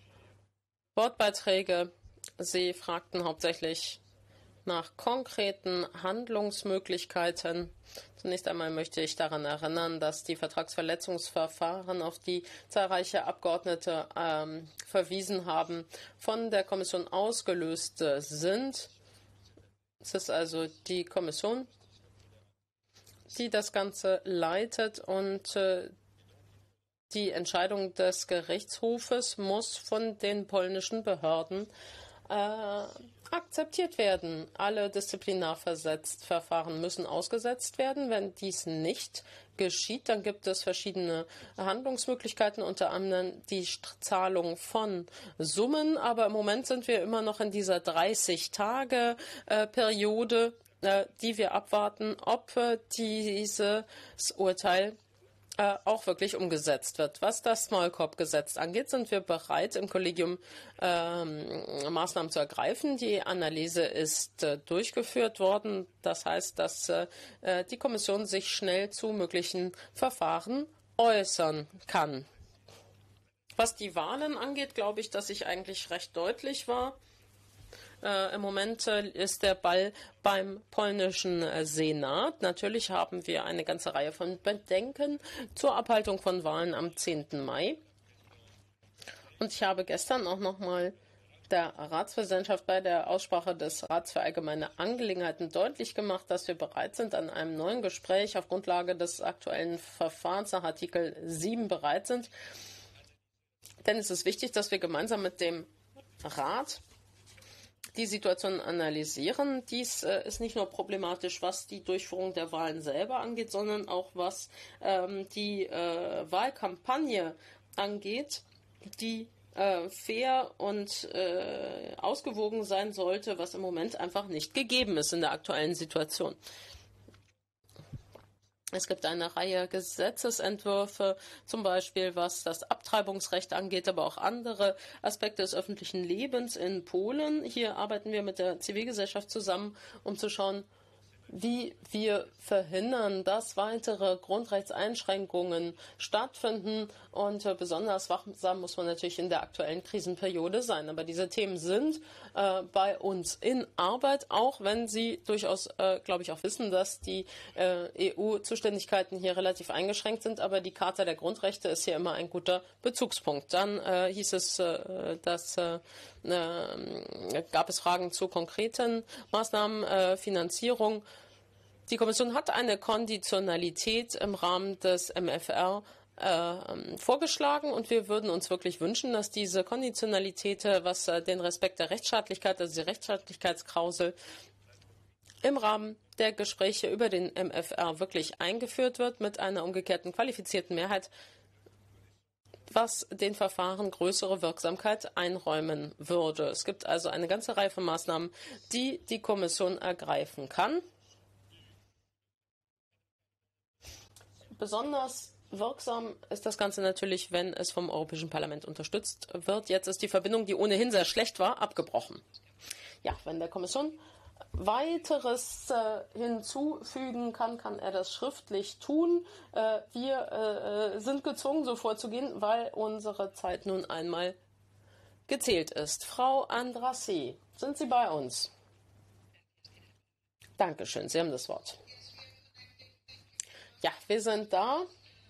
Wortbeiträge. Sie fragten hauptsächlich nach konkreten Handlungsmöglichkeiten. Zunächst einmal möchte ich daran erinnern, dass die Vertragsverletzungsverfahren, auf die zahlreiche Abgeordnete verwiesen haben, von der Kommission ausgelöst sind. Es ist also die Kommission, die das Ganze leitet, und die Entscheidung des Gerichtshofes muss von den polnischen Behörden akzeptiert werden. Alle Disziplinarverfahren müssen ausgesetzt werden. Wenn dies nicht geschieht, dann gibt es verschiedene Handlungsmöglichkeiten, unter anderem die Zahlung von Summen. Aber im Moment sind wir immer noch in dieser 30-Tage-Periode, die wir abwarten, ob dieses Urteil auch wirklich umgesetzt wird. Was das Maulkorbgesetz angeht, sind wir bereit, im Kollegium Maßnahmen zu ergreifen. Die Analyse ist durchgeführt worden. Das heißt, dass die Kommission sich schnell zu möglichen Verfahren äußern kann. Was die Wahlen angeht, glaube ich, dass ich eigentlich recht deutlich war. Im Moment ist der Ball beim polnischen Senat. Natürlich haben wir eine ganze Reihe von Bedenken zur Abhaltung von Wahlen am 10. Mai. Und ich habe gestern auch noch mal der Ratspräsidentschaft bei der Aussprache des Rats für allgemeine Angelegenheiten deutlich gemacht, dass wir bereit sind, an einem neuen Gespräch auf Grundlage des aktuellen Verfahrens nach Artikel 7 bereit sind. Denn es ist wichtig, dass wir gemeinsam mit dem Rat die Situation analysieren. Dies ist nicht nur problematisch, was die Durchführung der Wahlen selber angeht, sondern auch was die Wahlkampagne angeht, die fair und ausgewogen sein sollte, was im Moment einfach nicht gegeben ist in der aktuellen Situation. Es gibt eine Reihe Gesetzesentwürfe, zum Beispiel was das Abtreibungsrecht angeht, aber auch andere Aspekte des öffentlichen Lebens in Polen. Hier arbeiten wir mit der Zivilgesellschaft zusammen, um zu schauen, wie wir verhindern, dass weitere Grundrechtseinschränkungen stattfinden. Und besonders wachsam muss man natürlich in der aktuellen Krisenperiode sein. Aber diese Themen sind bei uns in Arbeit, auch wenn Sie durchaus, glaube ich, auch wissen, dass die EU-Zuständigkeiten hier relativ eingeschränkt sind. Aber die Charta der Grundrechte ist hier immer ein guter Bezugspunkt. Dann hieß es, dass gab es Fragen zu konkreten Maßnahmen, Finanzierung. Die Kommission hat eine Konditionalität im Rahmen des MFR vorgeschlagen, und wir würden uns wirklich wünschen, dass diese Konditionalität, was den Respekt der Rechtsstaatlichkeit, also die Rechtsstaatlichkeitsklausel, im Rahmen der Gespräche über den MFR wirklich eingeführt wird mit einer umgekehrten qualifizierten Mehrheit, was den Verfahren größere Wirksamkeit einräumen würde. Es gibt also eine ganze Reihe von Maßnahmen, die die Kommission ergreifen kann. Besonders wirksam ist das Ganze natürlich, wenn es vom Europäischen Parlament unterstützt wird. Jetzt ist die Verbindung, die ohnehin sehr schlecht war, abgebrochen. Ja, wenn der Kommission Weiteres hinzufügen kann, kann er das schriftlich tun. Wir sind gezwungen, so vorzugehen, weil unsere Zeit nun einmal gezählt ist. Frau Andrassy, sind Sie bei uns? Dankeschön, Sie haben das Wort. Ja, wir sind da.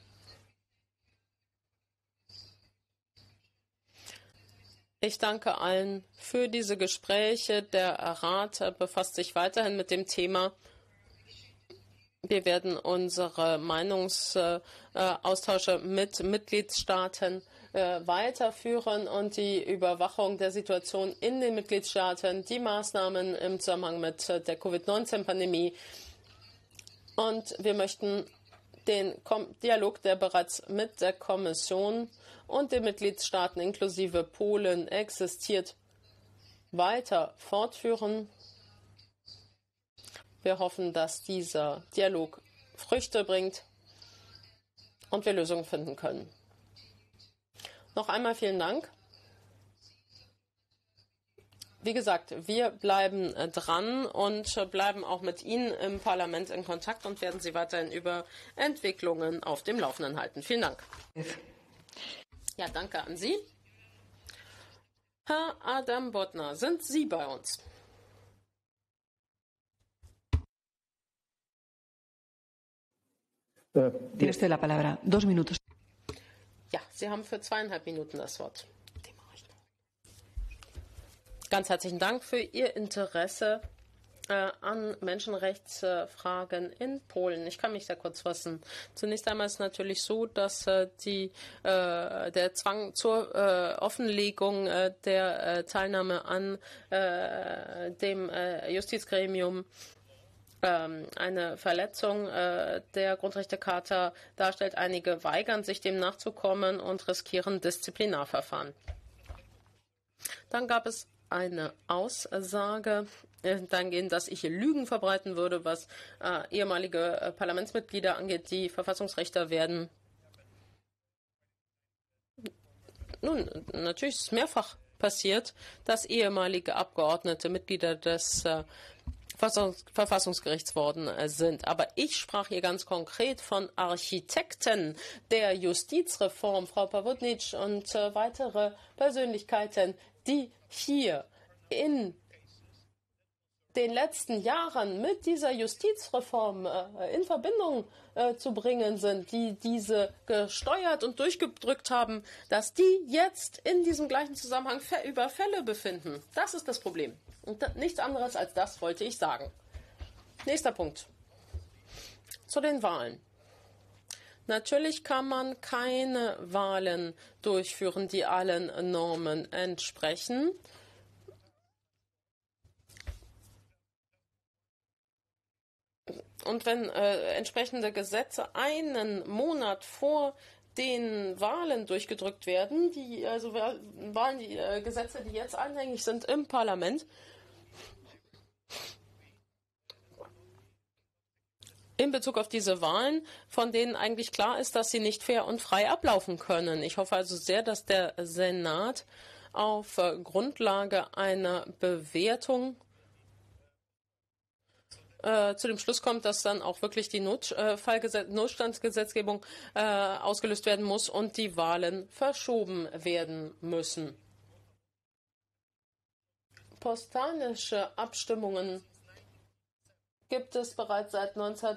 Ich danke allen für diese Gespräche. Der Rat befasst sich weiterhin mit dem Thema. Wir werden unsere Meinungsaustausche mit Mitgliedstaaten weiterführen und die Überwachung der Situation in den Mitgliedstaaten, die Maßnahmen im Zusammenhang mit der Covid-19-Pandemie. Und wir möchten den Dialog, der bereits mit der Kommission und den Mitgliedstaaten inklusive Polen existiert, weiter fortführen. Wir hoffen, dass dieser Dialog Früchte bringt und wir Lösungen finden können. Noch einmal vielen Dank. Wie gesagt, wir bleiben dran und bleiben auch mit Ihnen im Parlament in Kontakt und werden Sie weiterhin über Entwicklungen auf dem Laufenden halten. Vielen Dank. Ja, danke an Sie. Herr Adam Bodnar, sind Sie bei uns? Tiene usted la palabra. 2 minutos. Ja, Sie haben für 2,5 Minuten das Wort. Ganz herzlichen Dank für Ihr Interesse an Menschenrechtsfragen in Polen. Ich kann mich sehr kurz fassen. Zunächst einmal ist es natürlich so, dass der Zwang zur Offenlegung der Teilnahme an dem Justizgremium eine Verletzung der Grundrechtecharta darstellt. Einige weigern sich, dem nachzukommen und riskieren Disziplinarverfahren. Dann gab es eine Aussage dahingehend, dass ich hier Lügen verbreiten würde, was ehemalige Parlamentsmitglieder angeht, die Verfassungsrechter werden. Nun, natürlich ist es mehrfach passiert, dass ehemalige Abgeordnete Mitglieder des Verfassungsgerichts worden sind. Aber ich sprach hier ganz konkret von Architekten der Justizreform, Frau Pawłownicz und weitere Persönlichkeiten, die hier in den letzten Jahren mit dieser Justizreform in Verbindung zu bringen sind, die diese gesteuert und durchgedrückt haben, dass die jetzt in diesem gleichen Zusammenhang über Fälle befinden. Das ist das Problem. Und nichts anderes als das wollte ich sagen. Nächster Punkt. Zu den Wahlen. Natürlich kann man keine Wahlen durchführen, die allen Normen entsprechen. Und wenn entsprechende Gesetze einen Monat vor den Wahlen durchgedrückt werden, Gesetze, die jetzt anhängig sind im Parlament, in Bezug auf diese Wahlen, von denen eigentlich klar ist, dass sie nicht fair und frei ablaufen können. Ich hoffe also sehr, dass der Senat auf Grundlage einer Bewertung zu dem Schluss kommt, dass dann auch wirklich die Notstandsgesetzgebung ausgelöst werden muss und die Wahlen verschoben werden müssen. Postalische Abstimmungen gibt es bereits seit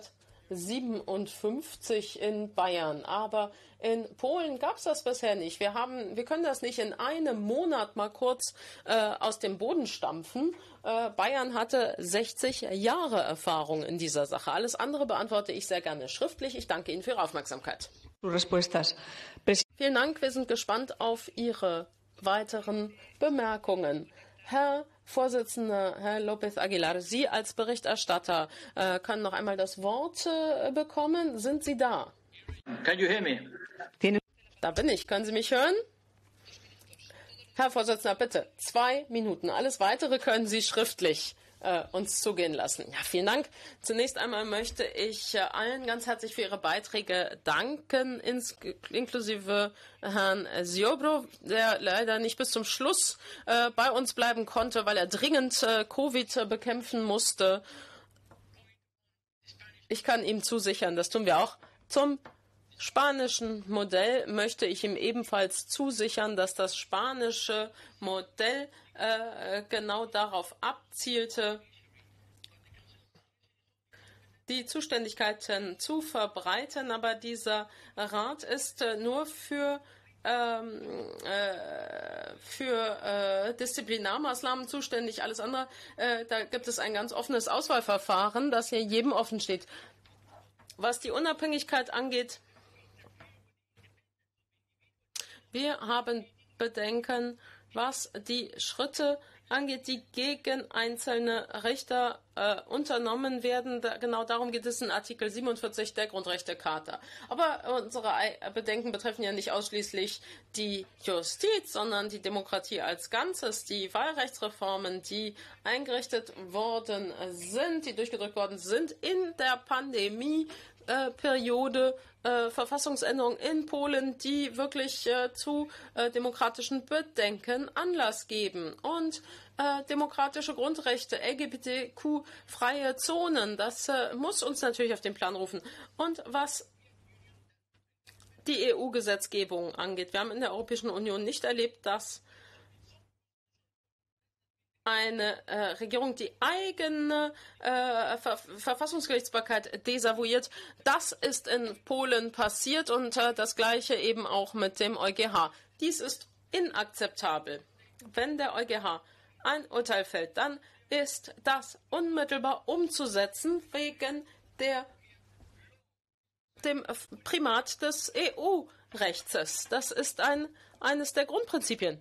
1957 in Bayern. Aber in Polen gab es das bisher nicht. Wir können das nicht in einem Monat mal kurz aus dem Boden stampfen. Bayern hatte 60 Jahre Erfahrung in dieser Sache. Alles andere beantworte ich sehr gerne schriftlich. Ich danke Ihnen für Ihre Aufmerksamkeit. Vielen Dank. Wir sind gespannt auf Ihre weiteren Bemerkungen. Herr Vorsitzender, Herr López Aguilar, Sie als Berichterstatter können noch einmal das Wort bekommen. Sind Sie da? Can you hear me? Da bin ich. Können Sie mich hören? Herr Vorsitzender, bitte 2 Minuten. Alles Weitere können Sie schriftlich uns zugehen lassen. Ja, vielen Dank. Zunächst einmal möchte ich allen ganz herzlich für Ihre Beiträge danken, inklusive Herrn Ziobro, der leider nicht bis zum Schluss bei uns bleiben konnte, weil er dringend Covid bekämpfen musste. Ich kann ihm zusichern, das tun wir auch, zum spanischen Modell möchte ich ihm ebenfalls zusichern, dass das spanische Modell genau darauf abzielte, die Zuständigkeiten zu verbreiten. Aber dieser Rat ist nur für Disziplinarmaßnahmen zuständig. Alles andere, da gibt es ein ganz offenes Auswahlverfahren, das hier jedem offen steht. Was die Unabhängigkeit angeht, wir haben Bedenken, was die Schritte angeht, die gegen einzelne Richter unternommen werden. Genau darum geht es in Artikel 47 der Grundrechtecharta. Aber unsere Bedenken betreffen ja nicht ausschließlich die Justiz, sondern die Demokratie als Ganzes. Die Wahlrechtsreformen, die eingerichtet worden sind, die durchgedrückt worden sind in der Pandemieperiode, Verfassungsänderungen in Polen, die wirklich zu demokratischen Bedenken Anlass geben. Und demokratische Grundrechte, LGBTQ-freie Zonen, das muss uns natürlich auf den Plan rufen. Und was die EU-Gesetzgebung angeht, wir haben in der Europäischen Union nicht erlebt, dass eine Regierung die eigene Verfassungsgerichtsbarkeit desavouiert. Das ist in Polen passiert und das Gleiche eben auch mit dem EuGH. Dies ist inakzeptabel. Wenn der EuGH ein Urteil fällt, dann ist das unmittelbar umzusetzen wegen dem Primat des EU-Rechts. Das ist eines der Grundprinzipien.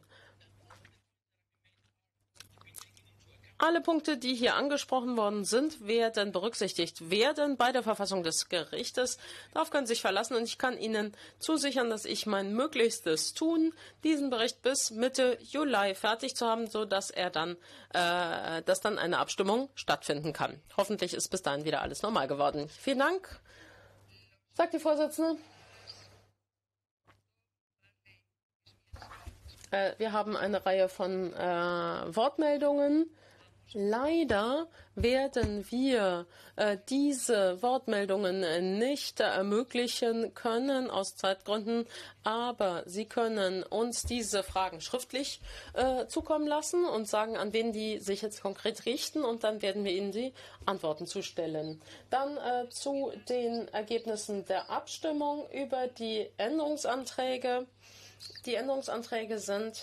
Alle Punkte, die hier angesprochen worden sind, werden berücksichtigt werden bei der Verfassung des Gerichtes. Darauf können Sie sich verlassen und ich kann Ihnen zusichern, dass ich mein Möglichstes tun, diesen Bericht bis Mitte Juli fertig zu haben, sodass dann eine Abstimmung stattfinden kann. Hoffentlich ist bis dahin wieder alles normal geworden. Vielen Dank, sagt die Vorsitzende. Wir haben eine Reihe von Wortmeldungen. Leider werden wir diese Wortmeldungen nicht ermöglichen können aus Zeitgründen, aber Sie können uns diese Fragen schriftlich zukommen lassen und sagen, an wen die sich jetzt konkret richten, und dann werden wir Ihnen die Antworten zustellen. Dann zu den Ergebnissen der Abstimmung über die Änderungsanträge. Die Änderungsanträge sind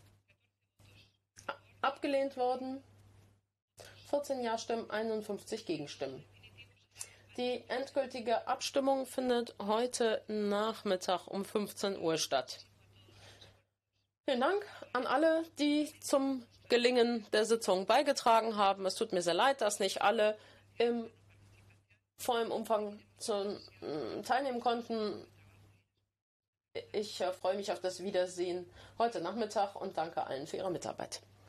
abgelehnt worden. 14 Ja-Stimmen, 51 Gegenstimmen. Die endgültige Abstimmung findet heute Nachmittag um 15 Uhr statt. Vielen Dank an alle, die zum Gelingen der Sitzung beigetragen haben. Es tut mir sehr leid, dass nicht alle im vollen Umfang teilnehmen konnten. Ich freue mich auf das Wiedersehen heute Nachmittag und danke allen für ihre Mitarbeit.